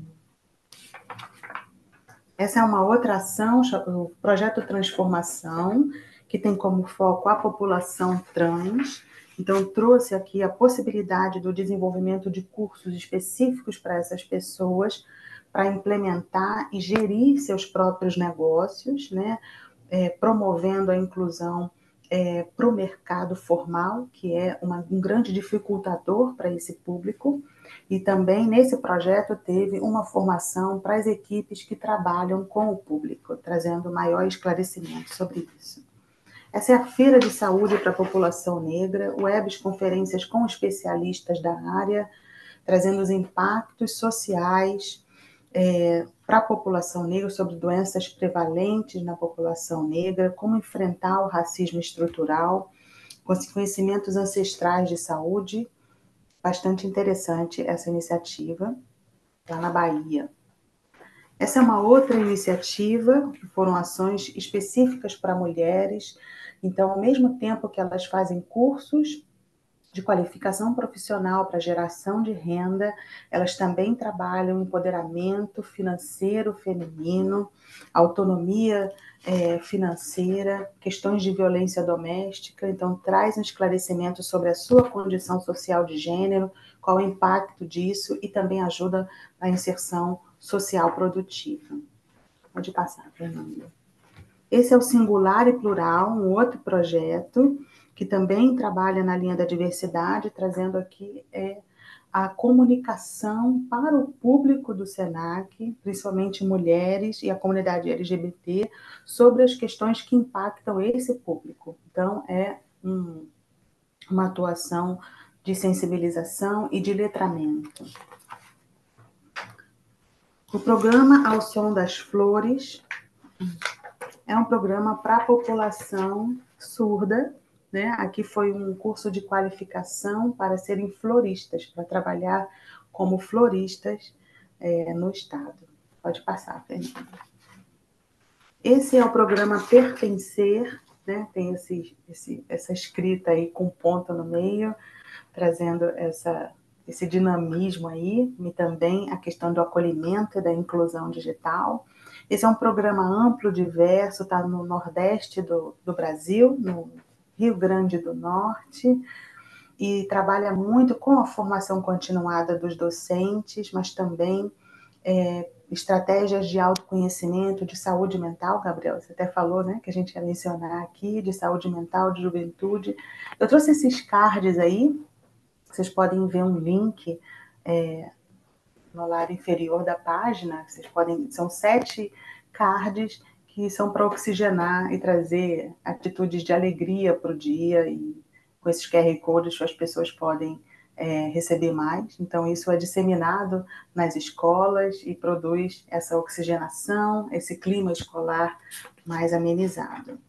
Essa é uma outra ação, o Projeto Transformação, que tem como foco a população trans. Então, trouxe aqui a possibilidade do desenvolvimento de cursos específicos para essas pessoas, para implementar e gerir seus próprios negócios, né? É, promovendo a inclusão é, para o mercado formal, que é uma, um grande dificultador para esse público, e também nesse projeto teve uma formação para as equipes que trabalham com o público, trazendo maior esclarecimento sobre isso. Essa é a Feira de Saúde para a População Negra, webs, conferências com especialistas da área, trazendo os impactos sociais é, para a população negra sobre doenças prevalentes na população negra, como enfrentar o racismo estrutural, com conhecimentos ancestrais de saúde. Bastante interessante essa iniciativa, lá na Bahia. Essa é uma outra iniciativa, que foram ações específicas para mulheres. Então, ao mesmo tempo que elas fazem cursos de qualificação profissional para geração de renda. Elas também trabalham empoderamento financeiro feminino, autonomia é, financeira, questões de violência doméstica. Então, traz um esclarecimento sobre a sua condição social de gênero, qual o impacto disso, e também ajuda na inserção social produtiva. Pode passar, Fernanda. Esse é o Singular e Plural, um outro projeto que também trabalha na linha da diversidade, trazendo aqui é, a comunicação para o público do SENAC, principalmente mulheres e a comunidade L G B T, sobre as questões que impactam esse público. Então, é um, uma atuação de sensibilização e de letramento. O programa Ao Som das Flores é um programa para a população surda, né? Aqui foi um curso de qualificação para serem floristas, para trabalhar como floristas é, no estado. Pode passar, Fernanda. Esse é o programa Pertencer, né? Tem esse, esse, essa escrita aí com ponto no meio, trazendo essa, esse dinamismo aí, e também a questão do acolhimento e da inclusão digital. Esse é um programa amplo, diverso, está no Nordeste do, do Brasil, no Rio Grande do Norte, e trabalha muito com a formação continuada dos docentes, mas também é, estratégias de autoconhecimento, de saúde mental. Gabriel, você até falou, né, que a gente ia mencionar aqui, de saúde mental, de juventude. Eu trouxe esses cards aí, vocês podem ver um link é, no lado inferior da página. Vocês podem, são sete cards que são para oxigenar e trazer atitudes de alegria para o dia, e com esses Q R Codes as pessoas podem é, receber mais. Então, isso é disseminado nas escolas e produz essa oxigenação, esse clima escolar mais amenizado.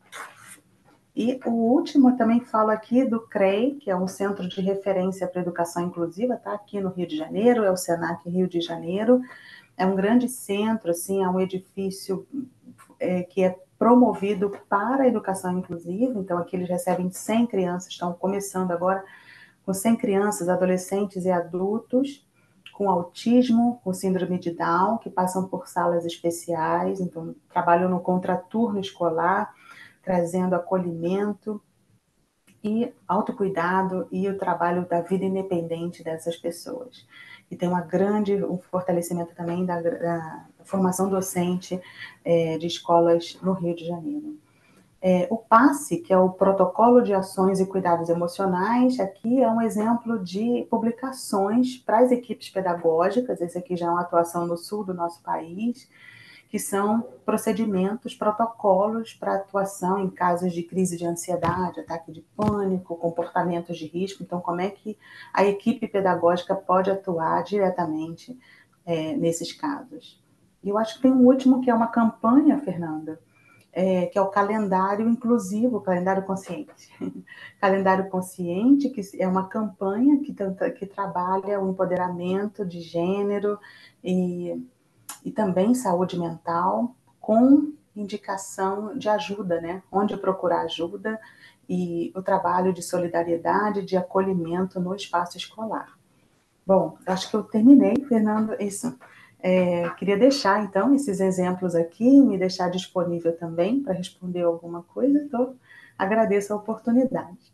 E o último, eu também falo aqui do CREI, que é um centro de referência para educação inclusiva, está aqui no Rio de Janeiro, é o SENAC Rio de Janeiro. É um grande centro, assim, é um edifício é, que é promovido para a educação inclusiva. Então, aqui eles recebem cem crianças, estão começando agora com cem crianças, adolescentes e adultos com autismo, com síndrome de Down, que passam por salas especiais. Então, trabalham no contraturno escolar, trazendo acolhimento e autocuidado e o trabalho da vida independente dessas pessoas. E tem uma grande, um fortalecimento também da, da formação docente é, de escolas no Rio de Janeiro. É, o PASSE, que é o Protocolo de Ações e Cuidados Emocionais, aqui é um exemplo de publicações para as equipes pedagógicas. Esse aqui já é uma atuação no sul do nosso país, que são procedimentos, protocolos para atuação em casos de crise de ansiedade, ataque de pânico, comportamentos de risco. Então, como é que a equipe pedagógica pode atuar diretamente é, nesses casos? E eu acho que tem um último, que é uma campanha, Fernanda, é, que é o calendário inclusivo, o calendário consciente. Calendário consciente, que é uma campanha que, que trabalha o empoderamento de gênero e e também saúde mental, com indicação de ajuda, né? Onde procurar ajuda, e o trabalho de solidariedade, de acolhimento no espaço escolar. Bom, acho que eu terminei, Fernando, isso. É, queria deixar, então, esses exemplos aqui, me deixar disponível também para responder alguma coisa, então agradeço a oportunidade.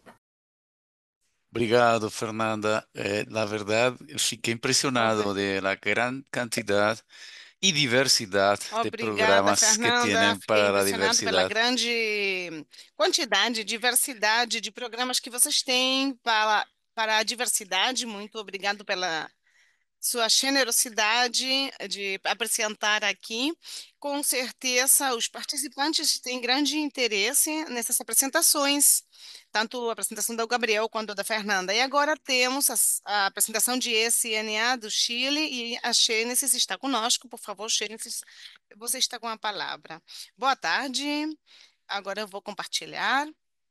Obrigado, Fernanda. Eh, la verdad, fiqué impresionado de la gran cantidad y diversidad de Obrigada, programas que Fernanda. tienen Fiquei para la impressionado pela diversidad. grande quantidade, diversidade de programas que vocês têm para, para a diversidade. Muito obrigado pela sua generosidade de apresentar aqui. Com certeza, os participantes têm grande interesse nessas apresentações, tanto a apresentação do Gabriel quanto da Fernanda. E agora temos as- a, apresentação de E S N A do Chile, e a Xênesis está conosco. Por favor, Xênesis, você está com a palavra. Boa tarde. Agora eu vou compartilhar.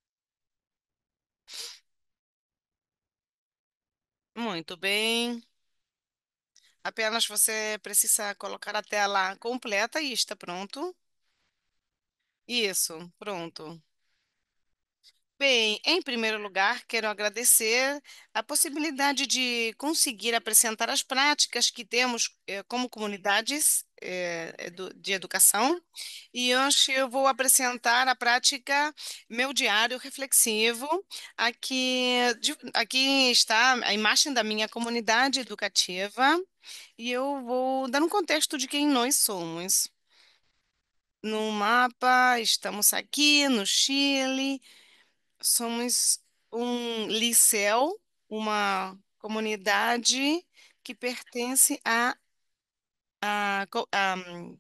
Muito bem. Apenas você precisa colocar a tela completa e está pronto. Isso, pronto. Bem, em primeiro lugar, quero agradecer a possibilidade de conseguir apresentar as práticas que temos eh, como comunidades eh, edu- de educação. E hoje eu vou apresentar a prática Meu Diário Reflexivo. Aqui, de- aqui está a imagem da minha comunidade educativa e eu vou dar um contexto de quem nós somos. No mapa, estamos aqui no Chile. Somos um liceu, uma comunidade que pertence a, a, co- a-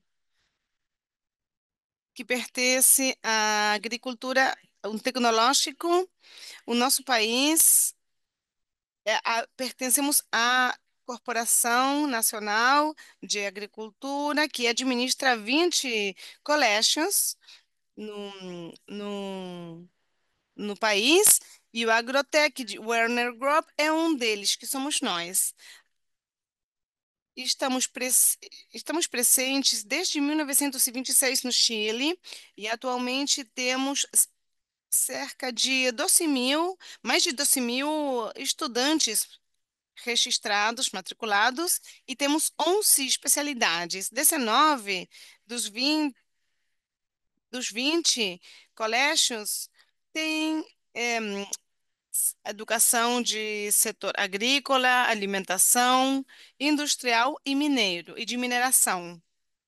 que pertence à agricultura, um tecnológico. O nosso país é a- pertencemos à Corporação Nacional de Agricultura, que administra vinte colégios no, no no país, e o Agrotech de Werner Group é um deles, que somos nós. Estamos, pres- Estamos presentes desde mil novecentos e vinte e seis no Chile e atualmente temos c- cerca de doze mil, mais de doze mil estudantes registrados, matriculados, e temos onze especialidades. dezenove dos vinte, dos vinte colégios têm eh, educação de setor agrícola, alimentação, industrial e mineiro e de mineração.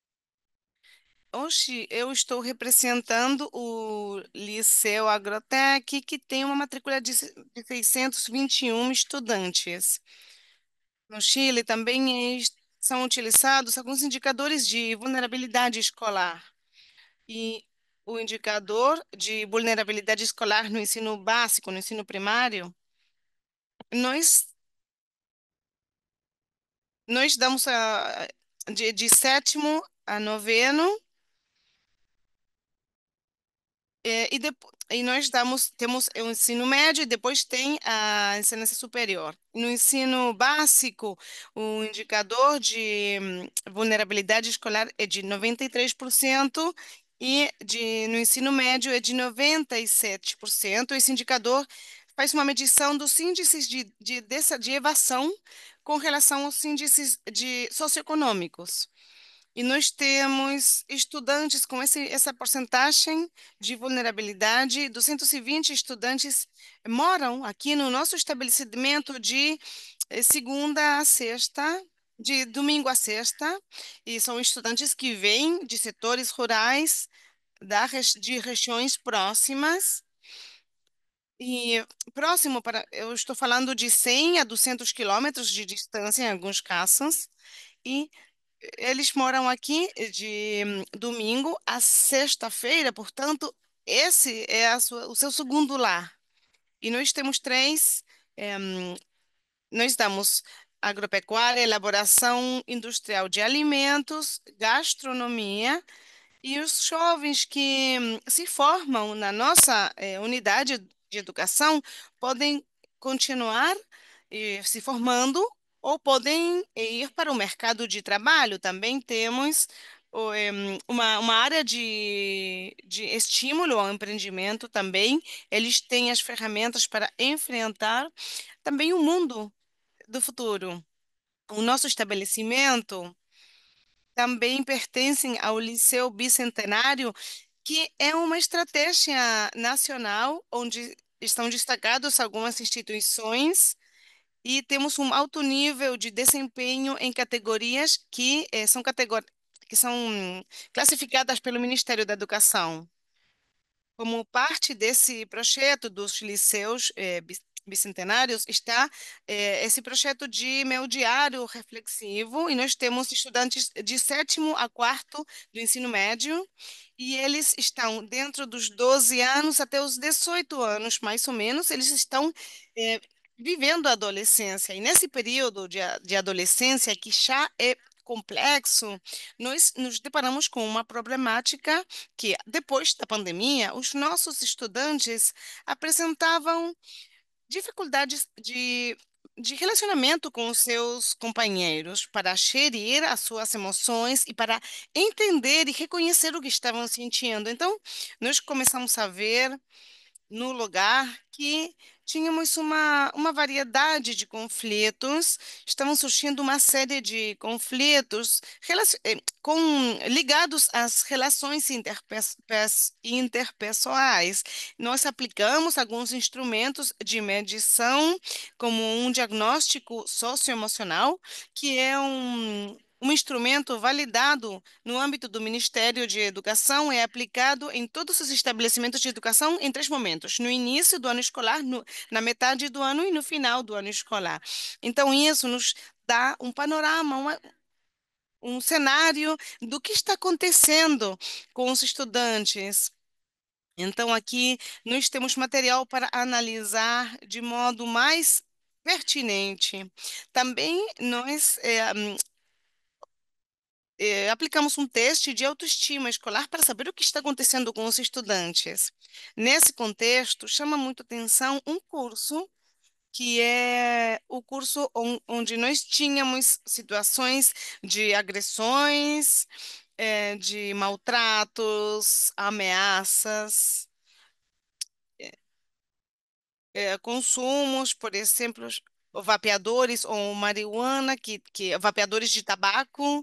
Hoje eu estou representando o Liceu Agrotec, que tem uma matrícula de se- de seiscentos e vinte e um estudantes. No Chile também es- são utilizados alguns indicadores de vulnerabilidade escolar. E o indicador de vulnerabilidade escolar no ensino básico, no ensino primário, nós Nós damos a, de, de sétimo a noveno, eh, e, depo- e nós damos, temos o ensino médio e depois tem a ensinância superior. No ensino básico, o indicador de hum, vulnerabilidade escolar é de noventa e três por cento e de, no ensino médio é de noventa e sete por cento. Esse indicador faz uma medição dos índices de, de, dessa, de evasão com relação aos índices de socioeconômicos. E nós temos estudantes com esse, essa porcentagem de vulnerabilidade. Duzentos e vinte estudantes moram aqui no nosso estabelecimento de eh, segunda a sexta, de domingo a sexta, e são estudantes que vêm de setores rurais da, regi- de regiões próximas. E próximo para, eu estou falando de cem a duzentos quilômetros de distância em alguns casos. E eles moram aqui de hum, domingo a sexta-feira, portanto, esse é a sua- o seu segundo lar. E nós temos três, eh, hum, nós damos agropecuária, elaboração industrial de alimentos, gastronomia, e os jovens que hum, se formam na nossa eh, unidade de educação podem continuar eh, se formando ou podem eh, ir para o mercado de trabalho. Também temos o, em, uma, uma área de, de estímulo ao empreendimento também. Eles têm as ferramentas para enfrentar também o mundo do futuro. O nosso estabelecimento também pertencem ao Liceu Bicentenário, que é uma estratégia nacional onde estão destacadas algumas instituições e temos um alto nível de desempenho em categorias que eh, são categor... que são hum, classificadas pelo Ministério da Educação. Como parte desse projeto dos liceus eh, bis- bicentenários, está eh, esse projeto de meu diário reflexivo, e nós temos estudantes de sétimo a quarto do ensino médio, e eles estão dentro dos doze anos até os dezoito anos, mais ou menos, eles estão eh, vivendo a adolescência. E nesse período de, a- de adolescência, que já é complexo, nós nos deparamos com uma problemática que, depois da pandemia, os nossos estudantes apresentavam dificuldades de, de relacionamento com os seus companheiros para gerir as suas emoções e para entender e reconhecer o que estavam sentindo. Então, nós começamos a ver no lugar que tínhamos uma, uma variedade de conflitos, estavam surgindo uma série de conflitos relaci- eh, com, ligados às relações interpes- pes- interpessoais. Nós aplicamos alguns instrumentos de medição, como um diagnóstico socioemocional, que é um. Um instrumento validado no âmbito do Ministério de Educação é aplicado em todos os estabelecimentos de educação em três momentos: no início do ano escolar, no- na metade do ano e no final do ano escolar. Então, isso nos dá um panorama, uma- um cenário do que está acontecendo com os estudantes. Então, aqui nós temos material para analisar de modo mais pertinente. Também nós eh, eh, aplicamos um teste de autoestima escolar para saber o que está acontecendo com os estudantes. Nesse contexto, chama muito atenção um curso que é o curso on- onde nós tínhamos situações de agressões, eh, de maltratos, ameaças, eh, consumos, por exemplo, vapeadores ou marihuana, que, que vapeadores de tabaco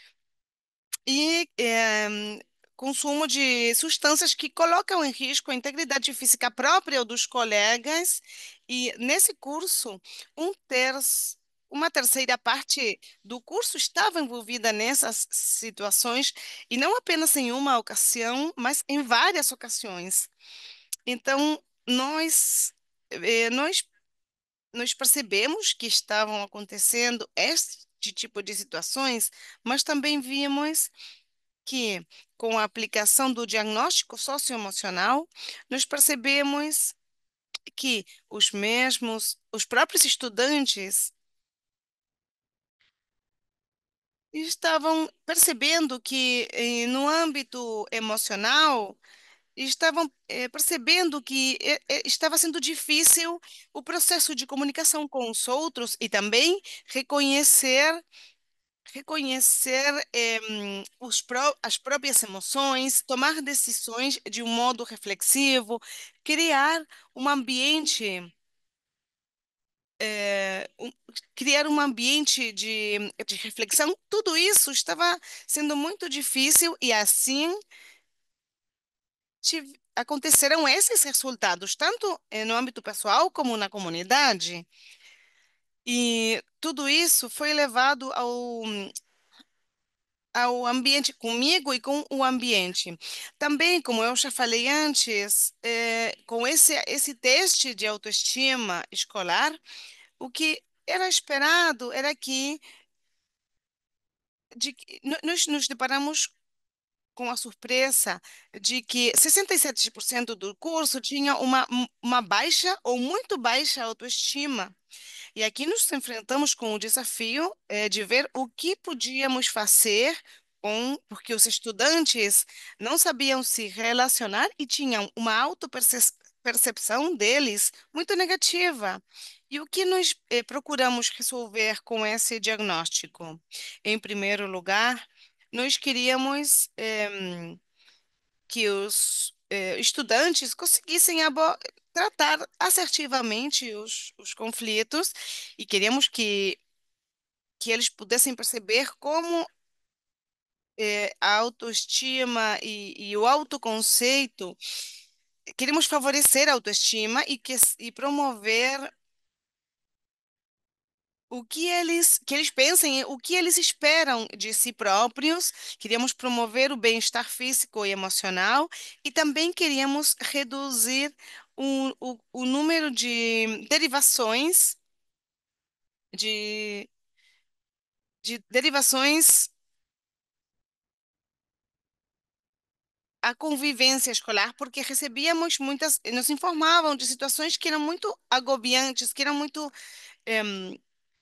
e eh, consumo de substâncias que colocam em risco a integridade física própria ou dos colegas. E nesse curso, um terço, uma terceira parte do curso estava envolvida nessas situações, e não apenas em uma ocasião, mas em várias ocasiões. Então, nós, eh, nós, nós percebemos que estavam acontecendo este tipo de situações, mas também vimos que, com a aplicação do diagnóstico socioemocional, nós percebemos que os mesmos, os próprios estudantes estavam percebendo que, eh, no âmbito emocional, estavam, eh, percebendo que eh, eh, estava sendo difícil o processo de comunicação com os outros e também reconhecer reconhecer em, os pró- as próprias emoções, tomar decisões de um modo reflexivo, criar um ambiente, eh, um- criar um ambiente de, de reflexão. Tudo isso estava sendo muito difícil e assim tive- aconteceram esses resultados, tanto eh, no âmbito pessoal como na comunidade. E tudo isso foi levado ao ao ambiente comigo e com o ambiente. Também, como eu já falei antes, eh, com esse, esse teste de autoestima escolar, o que era esperado era que, de, que no- nós nos deparamos com a surpresa de que sessenta e sete por cento do curso tinha uma, uma baixa ou muito baixa autoestima. E aqui nos enfrentamos com o desafio eh, de ver o que podíamos fazer com, porque os estudantes não sabiam se relacionar e tinham uma autopercepção deles muito negativa. E o que nós eh, procuramos resolver com esse diagnóstico? Em primeiro lugar, nós queríamos em, que os eh, estudantes conseguissem abo- tratar assertivamente os, os conflitos e queríamos que, que eles pudessem perceber como eh, a autoestima e, e o autoconceito, queríamos favorecer a autoestima e, que, e promover o que eles, que eles pensem, o que eles esperam de si próprios. Queríamos promover o bem-estar físico e emocional e também queríamos reduzir o, o, o número de derivações, de, de derivações à convivência escolar, porque recebíamos muitas, nos informavam de situações que eram muito agobiantes, que eram muito. em,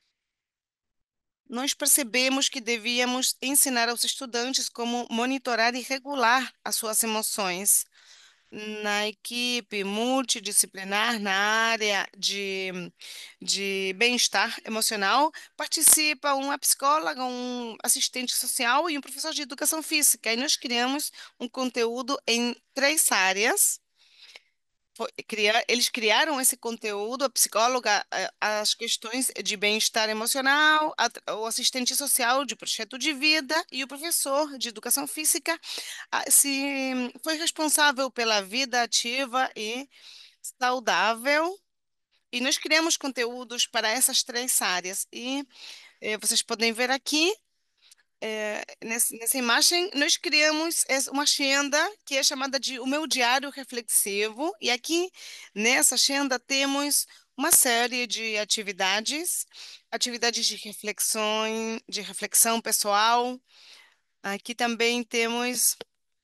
Nós percebemos que devíamos ensinar aos estudantes como monitorar e regular as suas emoções. Na equipe multidisciplinar, na área de, de bem-estar emocional, participa uma psicóloga, um assistente social e um professor de educação física. E nós criamos um conteúdo em três áreas foi criar, eles criaram esse conteúdo, a psicóloga, eh, as questões de bem-estar emocional, a- o assistente social de projeto de vida e o professor de educação física ah, se foi responsável pela vida ativa e saudável. E nós criamos conteúdos para essas três áreas. E eh, vocês podem ver aqui é, nesse- nessa imagem, nós criamos es- uma agenda que é chamada de O Meu Diário Reflexivo, e aqui nessa agenda temos uma série de atividades, atividades de reflexão, de reflexão pessoal. Aqui também temos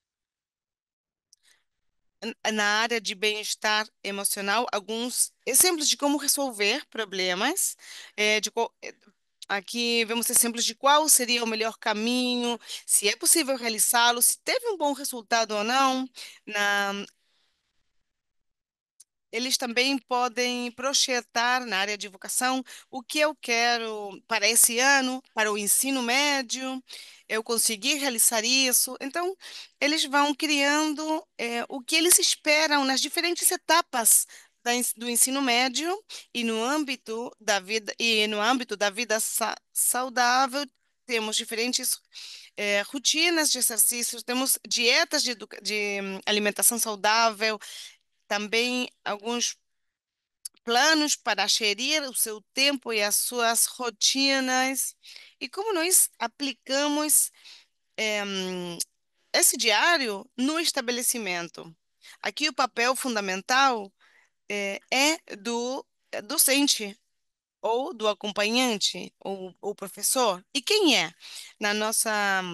n- na área de bem-estar emocional alguns exemplos de como resolver problemas, é, de qual- aqui vemos exemplos de qual seria o melhor caminho, se é possível realizá-lo, se teve um bom resultado ou não. Na, eles também podem projetar na área de educação o que eu quero para esse ano, para o ensino médio, eu conseguir realizar isso. Então, eles vão criando eh, o que eles esperam nas diferentes etapas da ens- do ensino médio e no âmbito da vida e no âmbito da vida sa- saudável. Temos diferentes eh, rotinas de exercícios, temos dietas de, educa- de hum, alimentação saudável, também alguns planos para gerir o seu tempo e as suas rotinas. E como nós aplicamos em, esse diário no estabelecimento? Aqui o papel fundamental eh, é do docente ou do acompanhante ou, ou professor. E quem é? Na nossa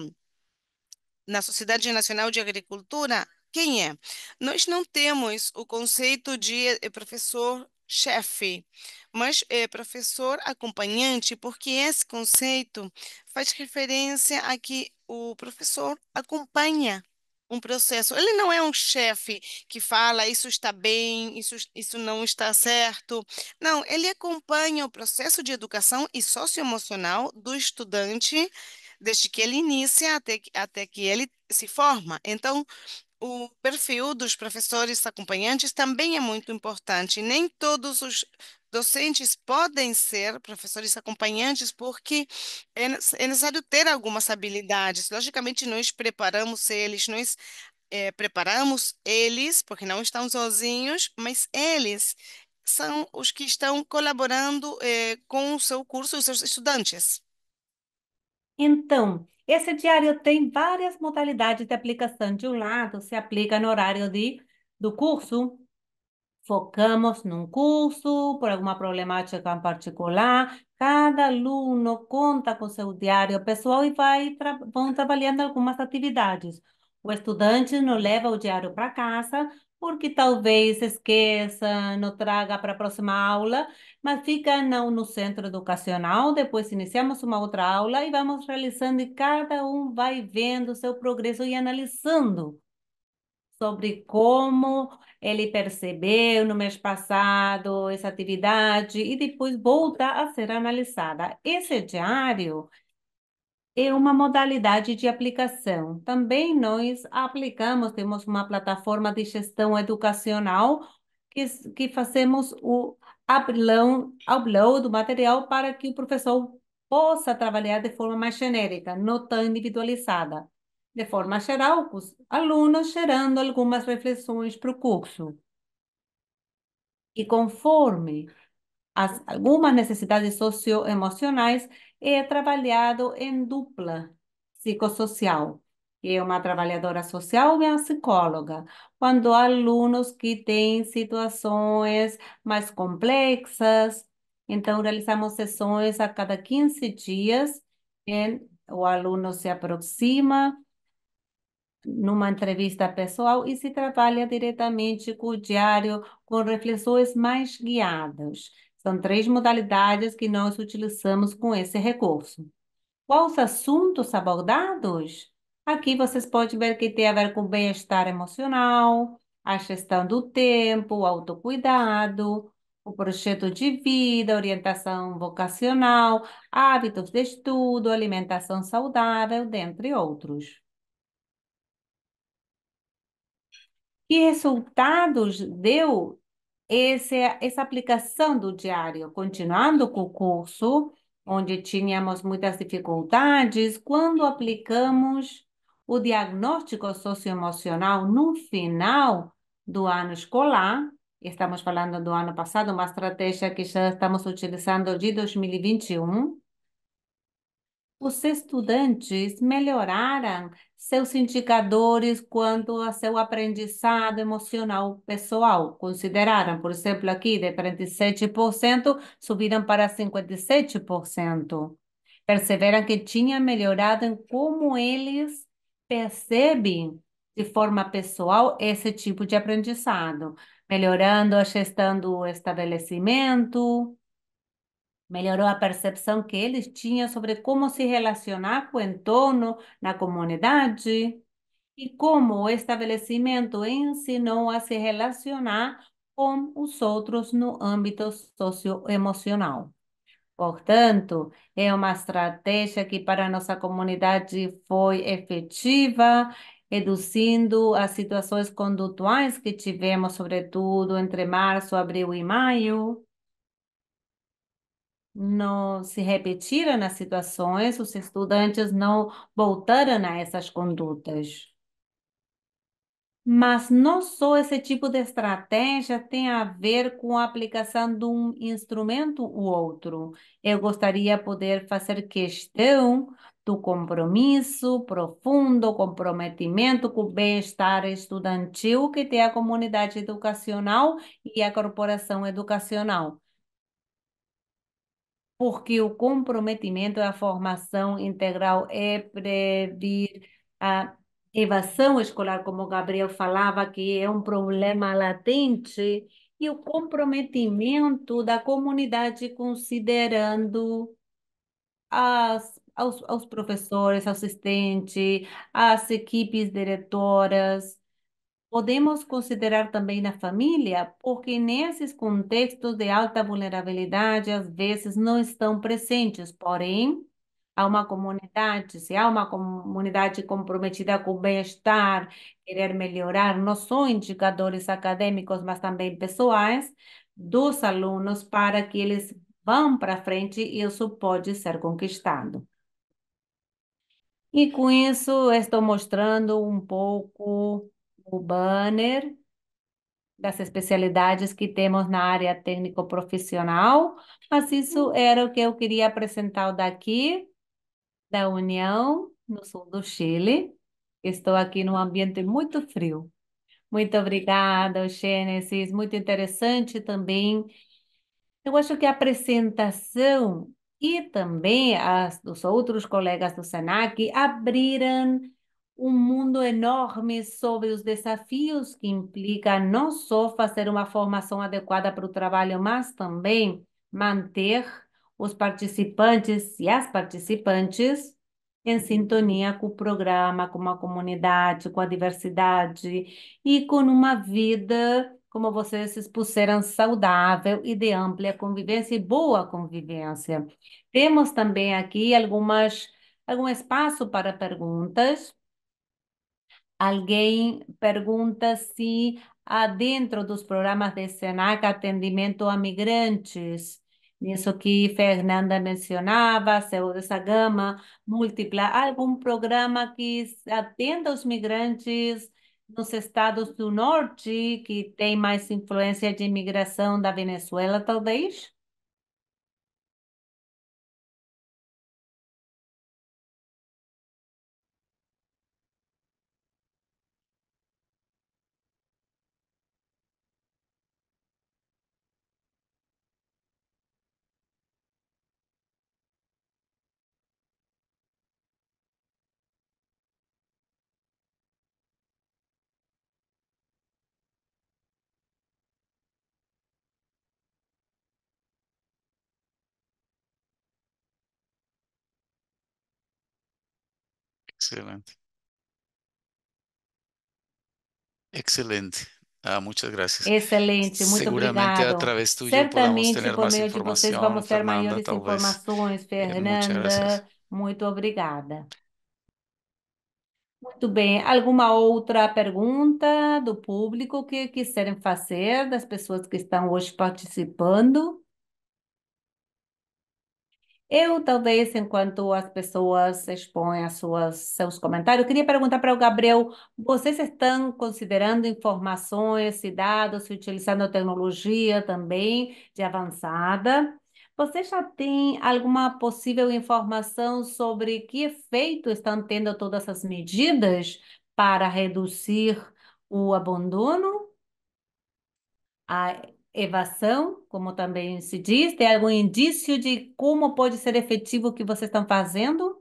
na Sociedade Nacional de Agricultura, quem é? Nós não temos o conceito de eh, professor-chefe, mas é professor acompanhante, porque esse conceito faz referência a que o professor acompanha um processo. Ele não é um chefe que fala isso está bem, isso, isso não está certo. Não, ele acompanha o processo de educação e socioemocional do estudante desde que ele inicia até, que- até que ele se forma. Então, o perfil dos professores acompanhantes também é muito importante. Nem todos os docentes podem ser professores acompanhantes, porque é, ne- é necessário ter algumas habilidades. Logicamente, nós preparamos eles, nós eh, preparamos eles, porque não estão sozinhos, mas eles são os que estão colaborando eh, com o seu curso, os seus estudantes. Então, esse diário tem várias modalidades de aplicação. De um lado, se aplica no horário de, do curso, focamos num curso, por alguma problemática em particular. Cada aluno conta com seu diário pessoal e vai tra vão trabalhando algumas atividades. O estudante não leva o diário para casa, porque talvez esqueça, não traga para a próxima aula, mas fica no, no centro educacional. Depois iniciamos uma outra aula e vamos realizando, e cada um vai vendo o seu progresso e analisando sobre como ele percebeu no mês passado essa atividade e depois volta a ser analisada. Esse diário é uma modalidade de aplicação. Também nós aplicamos, temos uma plataforma de gestão educacional que, que fazemos o upload, upload do material para que o professor possa trabalhar de forma mais genérica, não tão individualizada. De forma geral, os alunos gerando algumas reflexões para o curso. E conforme as, algumas necessidades socioemocionais, é trabalhado em dupla psicossocial, que é uma trabalhadora social e uma psicóloga, quando há alunos que têm situações mais complexas, então realizamos sessões a cada quinze dias, em, o aluno se aproxima numa entrevista pessoal e se trabalha diretamente com o diário, com reflexões mais guiadas. São três modalidades que nós utilizamos com esse recurso. Quais os assuntos abordados? Aqui vocês podem ver que tem a ver com bem-estar emocional, a gestão do tempo, o autocuidado, o projeto de vida, orientação vocacional, hábitos de estudo, alimentação saudável, dentre outros. Que resultados deu esse, essa aplicação do diário? Continuando com o curso, onde tínhamos muitas dificuldades, quando aplicamos o diagnóstico socioemocional no final do ano escolar, estamos falando do ano passado, uma estratégia que já estamos utilizando de dois mil e vinte e um, os estudantes melhoraram seus indicadores quanto a seu aprendizado emocional pessoal. Consideraram, por exemplo, aqui de quarenta e sete por cento, subiram para cinquenta e sete por cento. Perceberam que tinha melhorado em como eles percebem de forma pessoal esse tipo de aprendizado, melhorando a gestão do estabelecimento, melhorou a percepção que eles tinham sobre como se relacionar com o entorno na comunidade e como o estabelecimento ensinou a se relacionar com os outros no âmbito socioemocional. Portanto, é uma estratégia que para a nossa comunidade foi efetiva, reduzindo as situações condutuais que tivemos, sobretudo entre março, abril e maio. Não se repetiram as situações, os estudantes não voltaram a essas condutas. Mas não só esse tipo de estratégia tem a ver com a aplicação de um instrumento ou outro. Eu gostaria de poder fazer questão do compromisso profundo, comprometimento com o bem-estar estudantil que tem a comunidade educacional e a corporação educacional, porque o comprometimento à formação integral é prever a evasão escolar, como o Gabriel falava, que é um problema latente, e o comprometimento da comunidade considerando as, aos, aos professores, assistentes, as equipes diretoras. Podemos considerar também na família, porque nesses contextos de alta vulnerabilidade, às vezes não estão presentes, porém, há uma comunidade, se há uma comunidade comprometida com o bem-estar, querer melhorar não só indicadores acadêmicos, mas também pessoais dos alunos para que eles vão para frente e isso pode ser conquistado. E com isso, estou mostrando um pouco o banner das especialidades que temos na área técnico-profissional, mas isso era o que eu queria apresentar daqui, da União, no sul do Chile. Estou aqui num ambiente muito frio. Muito obrigada, Gênesis, muito interessante também. Eu acho que a apresentação e também as, os outros colegas do Senac abriram um mundo enorme sobre os desafios que implica não só fazer uma formação adequada para o trabalho, mas também manter os participantes e as participantes em sintonia com o programa, com a comunidade, com a diversidade e com uma vida, como vocês expuseram, saudável e de ampla convivência e boa convivência. Temos também aqui algumas, algum espaço para perguntas. Alguém pergunta se há dentro dos programas de Senac atendimento a migrantes. Isso que Fernanda mencionava, seu dessa gama múltipla. Há algum programa que atenda os migrantes nos estados do norte, que tem mais influência de imigração da Venezuela, talvez? Excelente, excelente. Ah, muchas gracias. Excelente, muito Seguramente a obrigado. través tuyo podamos Certamente, tener por más meio de vocês, información, vamos ter Fernanda, maiores tal vez. informações. Eh, muchas gracias. Fernanda, muito obrigada. Muito bem. Alguma outra pergunta do público que quiserem fazer, das pessoas que estão hoje participando? Eu, talvez, enquanto as pessoas expõem as suas, seus comentários, queria perguntar para o Gabriel: vocês estão considerando informações e dados, e utilizando tecnologia também de avançada? Você já tem alguma possível informação sobre que efeito estão tendo todas essas medidas para reduzir o abandono? A evasão, como também se diz, tem algum indício de como pode ser efetivo o que vocês estão fazendo?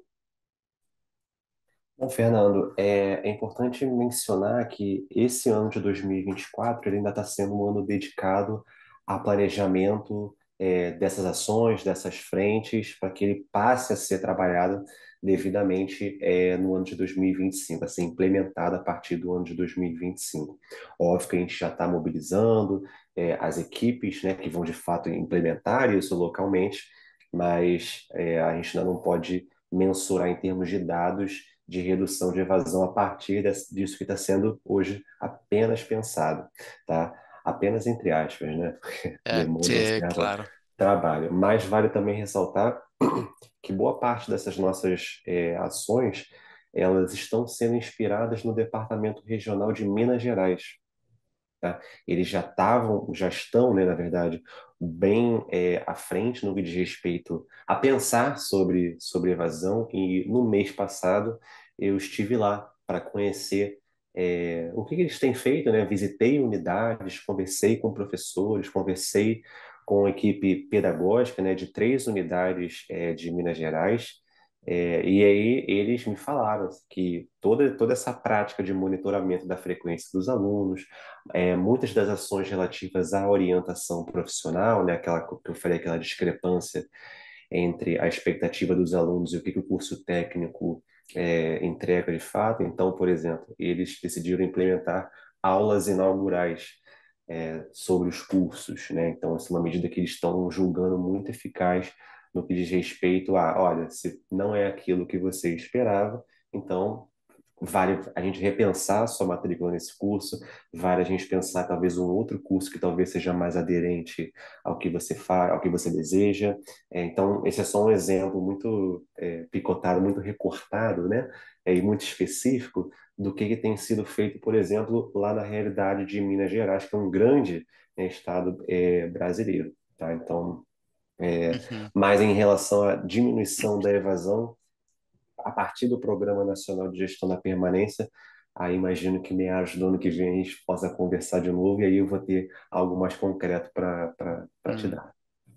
Bom, Fernando, é, é importante mencionar que esse ano de dois mil e vinte e quatro ele ainda está sendo um ano dedicado a planejamento, é, dessas ações, dessas frentes, para que ele passe a ser trabalhado devidamente, é, no ano de dois mil e vinte e cinco, a ser implementado a partir do ano de dois mil e vinte e cinco. Óbvio que a gente já está mobilizando, é, as equipes, né, que vão de fato implementar isso localmente, mas é, a gente ainda não pode mensurar em termos de dados de redução de evasão a partir desse- disso que está sendo hoje apenas pensado, tá? Apenas entre aspas, né? Porque É, demanda um sim, certo claro. trabalho. Mas vale também ressaltar que boa parte dessas nossas eh, ações, elas estão sendo inspiradas no Departamento Regional de Minas Gerais, tá? Eles já estavam, já estão, né, na verdade, bem é, à frente no que diz respeito a pensar sobre, sobre evasão, e no mês passado eu estive lá para conhecer é, o que que eles têm feito, né? Visitei unidades, conversei com professores, conversei com a equipe pedagógica, né, de três unidades é, de Minas Gerais. É, e aí eles me falaram que toda, toda essa prática de monitoramento da frequência dos alunos, é, muitas das ações relativas à orientação profissional, né, aquela que eu falei, aquela discrepância entre a expectativa dos alunos e o que, que o curso técnico é, entrega de fato. Então, por exemplo, eles decidiram implementar aulas inaugurais é, sobre os cursos, né? Então, essa é uma medida que eles estão julgando muito eficaz no que diz respeito a, olha, se não é aquilo que você esperava, então vale a gente repensar a sua matrícula nesse curso, vale a gente pensar talvez um outro curso que talvez seja mais aderente ao que você faz, ao que você deseja. É, então, esse é só um exemplo muito é, picotado, muito recortado, né? É, e muito específico do que, que tem sido feito, por exemplo, lá na realidade de Minas Gerais, que é um grande, né, estado é, brasileiro, tá? Então, é, Uhum. mas em relação à diminuição da evasão, a partir do Programa Nacional de Gestão da Permanência, aí imagino que meados do ano que vem a gente possa conversar de novo, e aí eu vou ter algo mais concreto para para te Mm. dar.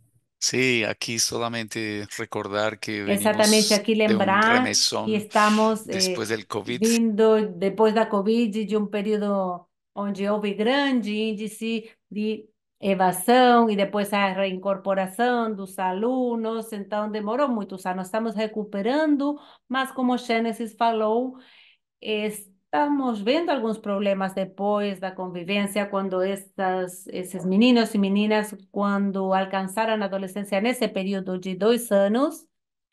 Sí, aquí solamente recordar que Exatamente, venimos aqui de un lembrar que remesón estamos después eh, del COVID. vindo depois da Covid de um período onde houve grande índice de evasão e depois a reincorporação dos alunos, então demorou muitos anos. Estamos recuperando, mas como Gênesis falou, estamos vendo alguns problemas depois da convivência, quando essas, esses meninos e meninas, quando alcançaram a adolescência nesse período de dois anos,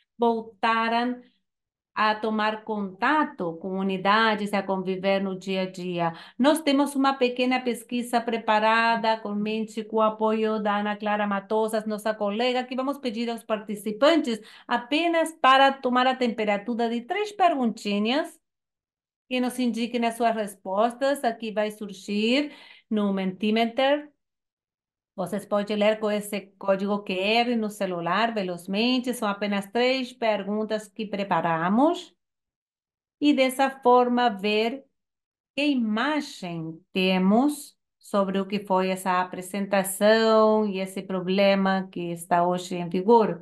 voltaram a tomar contato com unidades, a conviver no dia a dia. Nós temos uma pequena pesquisa preparada, com mente, com o apoio da Ana Clara Matosas, nossa colega, que vamos pedir aos participantes apenas para tomar a temperatura de três perguntinhas que nos indiquem as suas respostas. Aqui vai surgir no Mentimeter. Vocês podem ler com esse código Q R no celular velozmente. São apenas três perguntas que preparamos. E dessa forma ver que imagem temos sobre o que foi essa apresentação e esse problema que está hoje em vigor.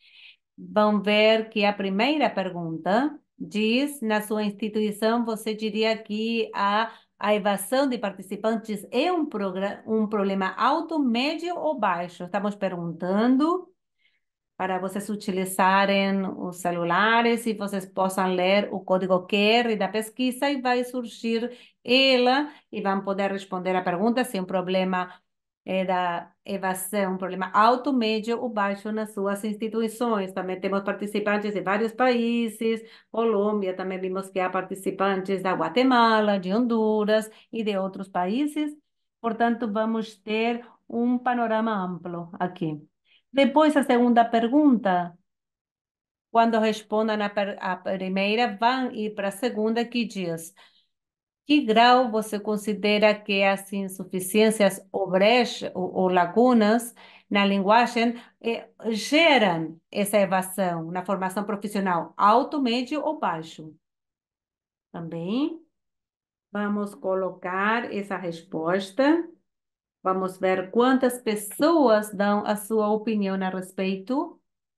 Vão ver que a primeira pergunta diz: na sua instituição, você diria que a, a evasão de participantes é um, progra- um problema alto, médio ou baixo? Estamos perguntando para vocês utilizarem os celulares e vocês possam ler o código Q R da pesquisa e vai surgir ela e vão poder responder a pergunta se é um problema é, da evasão, um problema alto, médio ou baixo nas suas instituições. Também temos participantes de vários países, Colômbia, também vimos que há participantes da Guatemala, de Honduras e de outros países. Portanto, vamos ter um panorama amplo aqui. Depois, a segunda pergunta, quando respondam a, per- a primeira, vão ir para a segunda, que diz: que grau você considera que as insuficiências ou brechas ou, ou lacunas na linguagem eh, geram essa evasão na formação profissional, alto, médio ou baixo? Também vamos colocar essa resposta. Vamos ver quantas pessoas dão a sua opinião a respeito.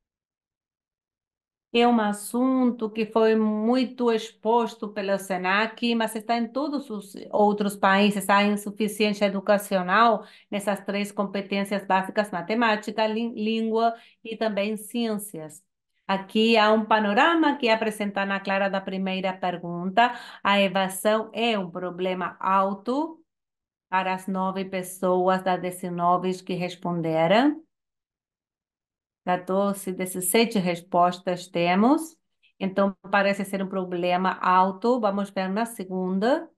É um assunto que foi muito exposto pelo SENAC, mas está em todos os outros países. Há insuficiência educacional nessas três competências básicas: matemática, lí- língua e também ciências. Aqui há um panorama que apresenta na clara da primeira pergunta. A evasão é um problema alto para as nove pessoas das dezenove que responderam. quatorze, dezessete respostas temos. Então, parece ser um problema alto. Vamos ver na segunda.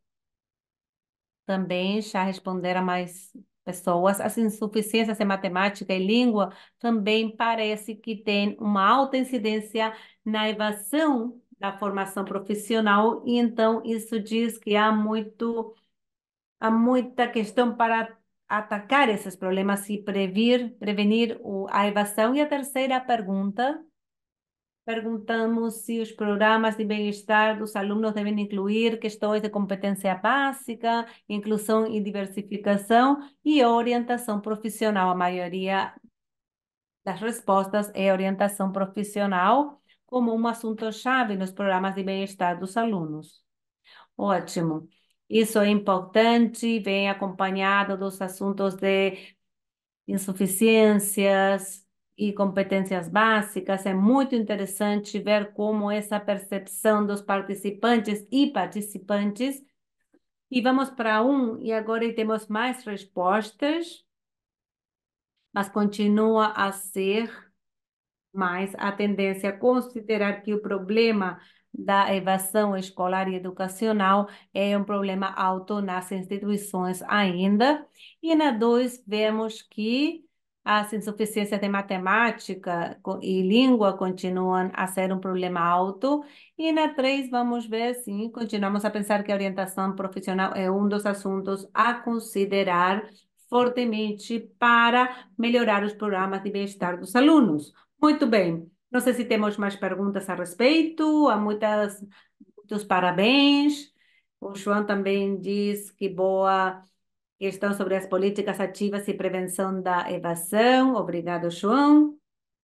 Também já responderam mais pessoas. As insuficiências em matemática e língua também parece que tem uma alta incidência na evasão da formação profissional. E então, isso diz que há muito, há muita questão para atacar esses problemas e previr, prevenir o, a evasão. E a terceira pergunta. Perguntamos se os programas de bem-estar dos alunos devem incluir questões de competência básica, inclusão e diversificação e orientação profissional. A maioria das respostas é orientação profissional como um assunto-chave nos programas de bem-estar dos alunos. Ótimo. Isso é importante, vem acompanhado dos assuntos de insuficiências e competências básicas. É muito interessante ver como essa percepção dos participantes e participantes. E vamos para um, e agora temos mais respostas, mas continua a ser mas a tendência a considerar que o problema da evasão escolar e educacional é um problema alto nas instituições ainda. E na dois, vemos que as insuficiências de matemática co- e língua continuam a ser um problema alto. E na três, vamos ver, sim, continuamos a pensar que a orientação profissional é um dos assuntos a considerar fortemente para melhorar os programas de bem-estar dos alunos. Muito bem. Não sei se temos mais perguntas a respeito. Há muitas, muitos parabéns. O João também diz que boa questão sobre as políticas ativas e prevenção da evasão. Obrigado, João.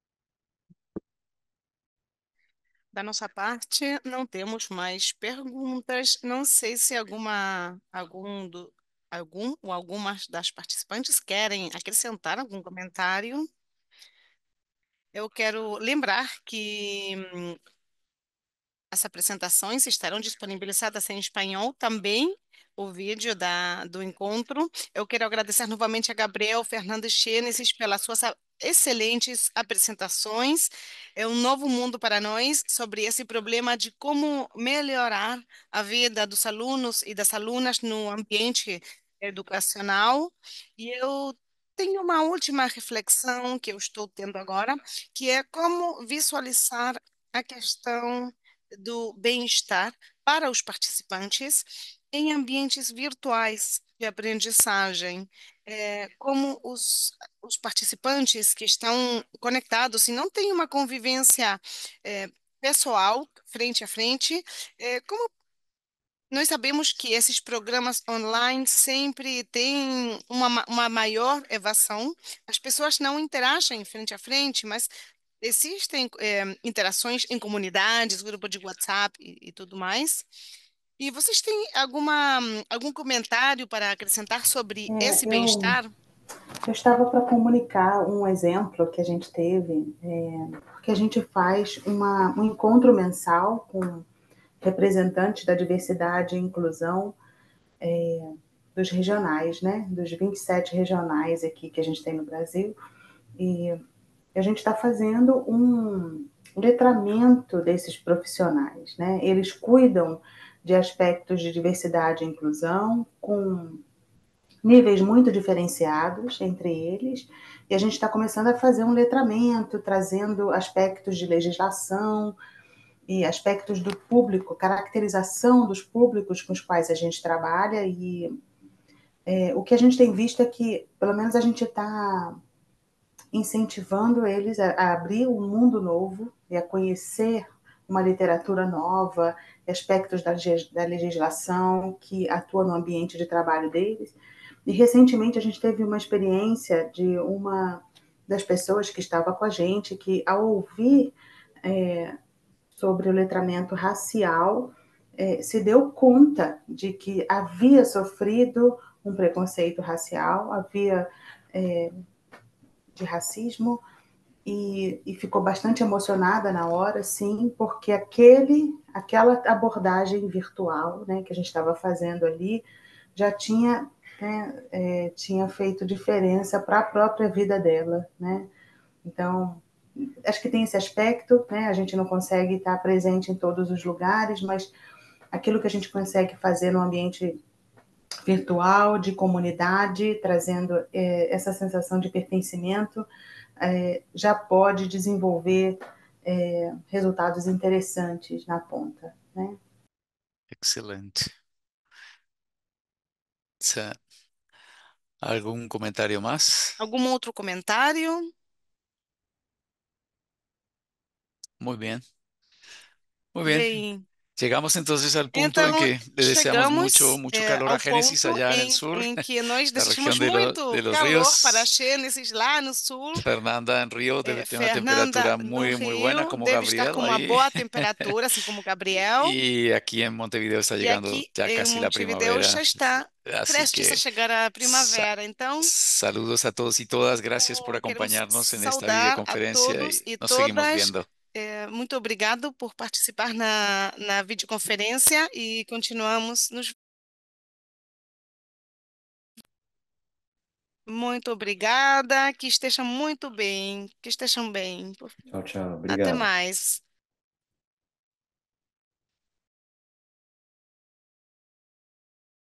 Da nossa parte, não temos mais perguntas. Não sei se alguma, algum, do, algum ou algumas das participantes querem acrescentar algum comentário. Eu quero lembrar que as apresentações estarão disponibilizadas em espanhol também, o vídeo da, do encontro. Eu quero agradecer novamente a Gabriel Fernandes Chênesis pelas suas a- excelentes apresentações. É um novo mundo para nós sobre esse problema de como melhorar a vida dos alunos e das alunas no ambiente educacional. E eu tenho uma última reflexão que eu estou tendo agora, que é como visualizar a questão do bem-estar para os participantes em ambientes virtuais de aprendizagem. É, como os, os participantes que estão conectados e não têm uma convivência é, pessoal, frente a frente, é, como nós sabemos que esses programas online sempre têm uma, ma- uma maior evasão, as pessoas não interagem frente a frente, mas existem eh, interações em comunidades, grupo de WhatsApp e, e tudo mais. E vocês têm alguma, algum comentário para acrescentar sobre É, esse eu, bem-estar? eu estava para comunicar um exemplo que a gente teve, é, porque a gente faz uma, um encontro mensal com representantes da diversidade e inclusão dos regionais, né? Dos vinte e sete regionais aqui que a gente tem no Brasil. E a gente está fazendo um letramento desses profissionais, né? Eles cuidam de aspectos de diversidade e inclusão, com níveis muito diferenciados entre eles, e a gente está começando a fazer um letramento, trazendo aspectos de legislação e aspectos do público, caracterização dos públicos com os quais a gente trabalha, e é, o que a gente tem visto é que, pelo menos, a gente está incentivando eles a, a abrir um mundo novo e a conhecer uma literatura nova, aspectos da, da legislação que atua no ambiente de trabalho deles. E recentemente a gente teve uma experiência de uma das pessoas que estava com a gente, que ao ouvir é, sobre o letramento racial, é, se deu conta de que havia sofrido um preconceito racial, havia é, de racismo, e, e ficou bastante emocionada na hora, sim, porque aquele, aquela abordagem virtual, né, que a gente estava fazendo ali já tinha, né, é, tinha feito diferença para a própria vida dela, né? Então, acho que tem esse aspecto, né? A gente não consegue estar presente em todos os lugares, mas aquilo que a gente consegue fazer no ambiente virtual, de comunidade, trazendo é, essa sensação de pertencimento, é, já pode desenvolver é, resultados interessantes na ponta, né? Excelente. Sa- ¿Algún comentario más? Algum outro comentário? Muy bien, muy bien. Bem, Llegamos entonces al punto en então que le deseamos mucho, chegamos mucho é, calor a ao Génesis ponto allá en el em, sur, em que nós la desejamos región de, lo- muito de los calor para a ríos. Gênesis lá no sul. Fernanda en Río debe É, tener una Fernanda, temperatura no muy, muy buena, Rio, como deve estar Gabriel com uma ahí. boa temperatura, assim como Gabriel. Y aquí en Montevideo está E llegando aqui ya em casi la Montevideo primavera. já está Así prestes a que chegar a sa- primavera. Então, saludos a todos y todas. Gracias por oh, queremos acompañarnos en esta saudar a videoconferencia todos y e nos seguimos todas. viendo. É, muito obrigado por participar na, na videoconferência e continuamos nos. Muito obrigada, que estejam muito bem, que estejam bem. Tchau, tchau. Até Obrigado. mais.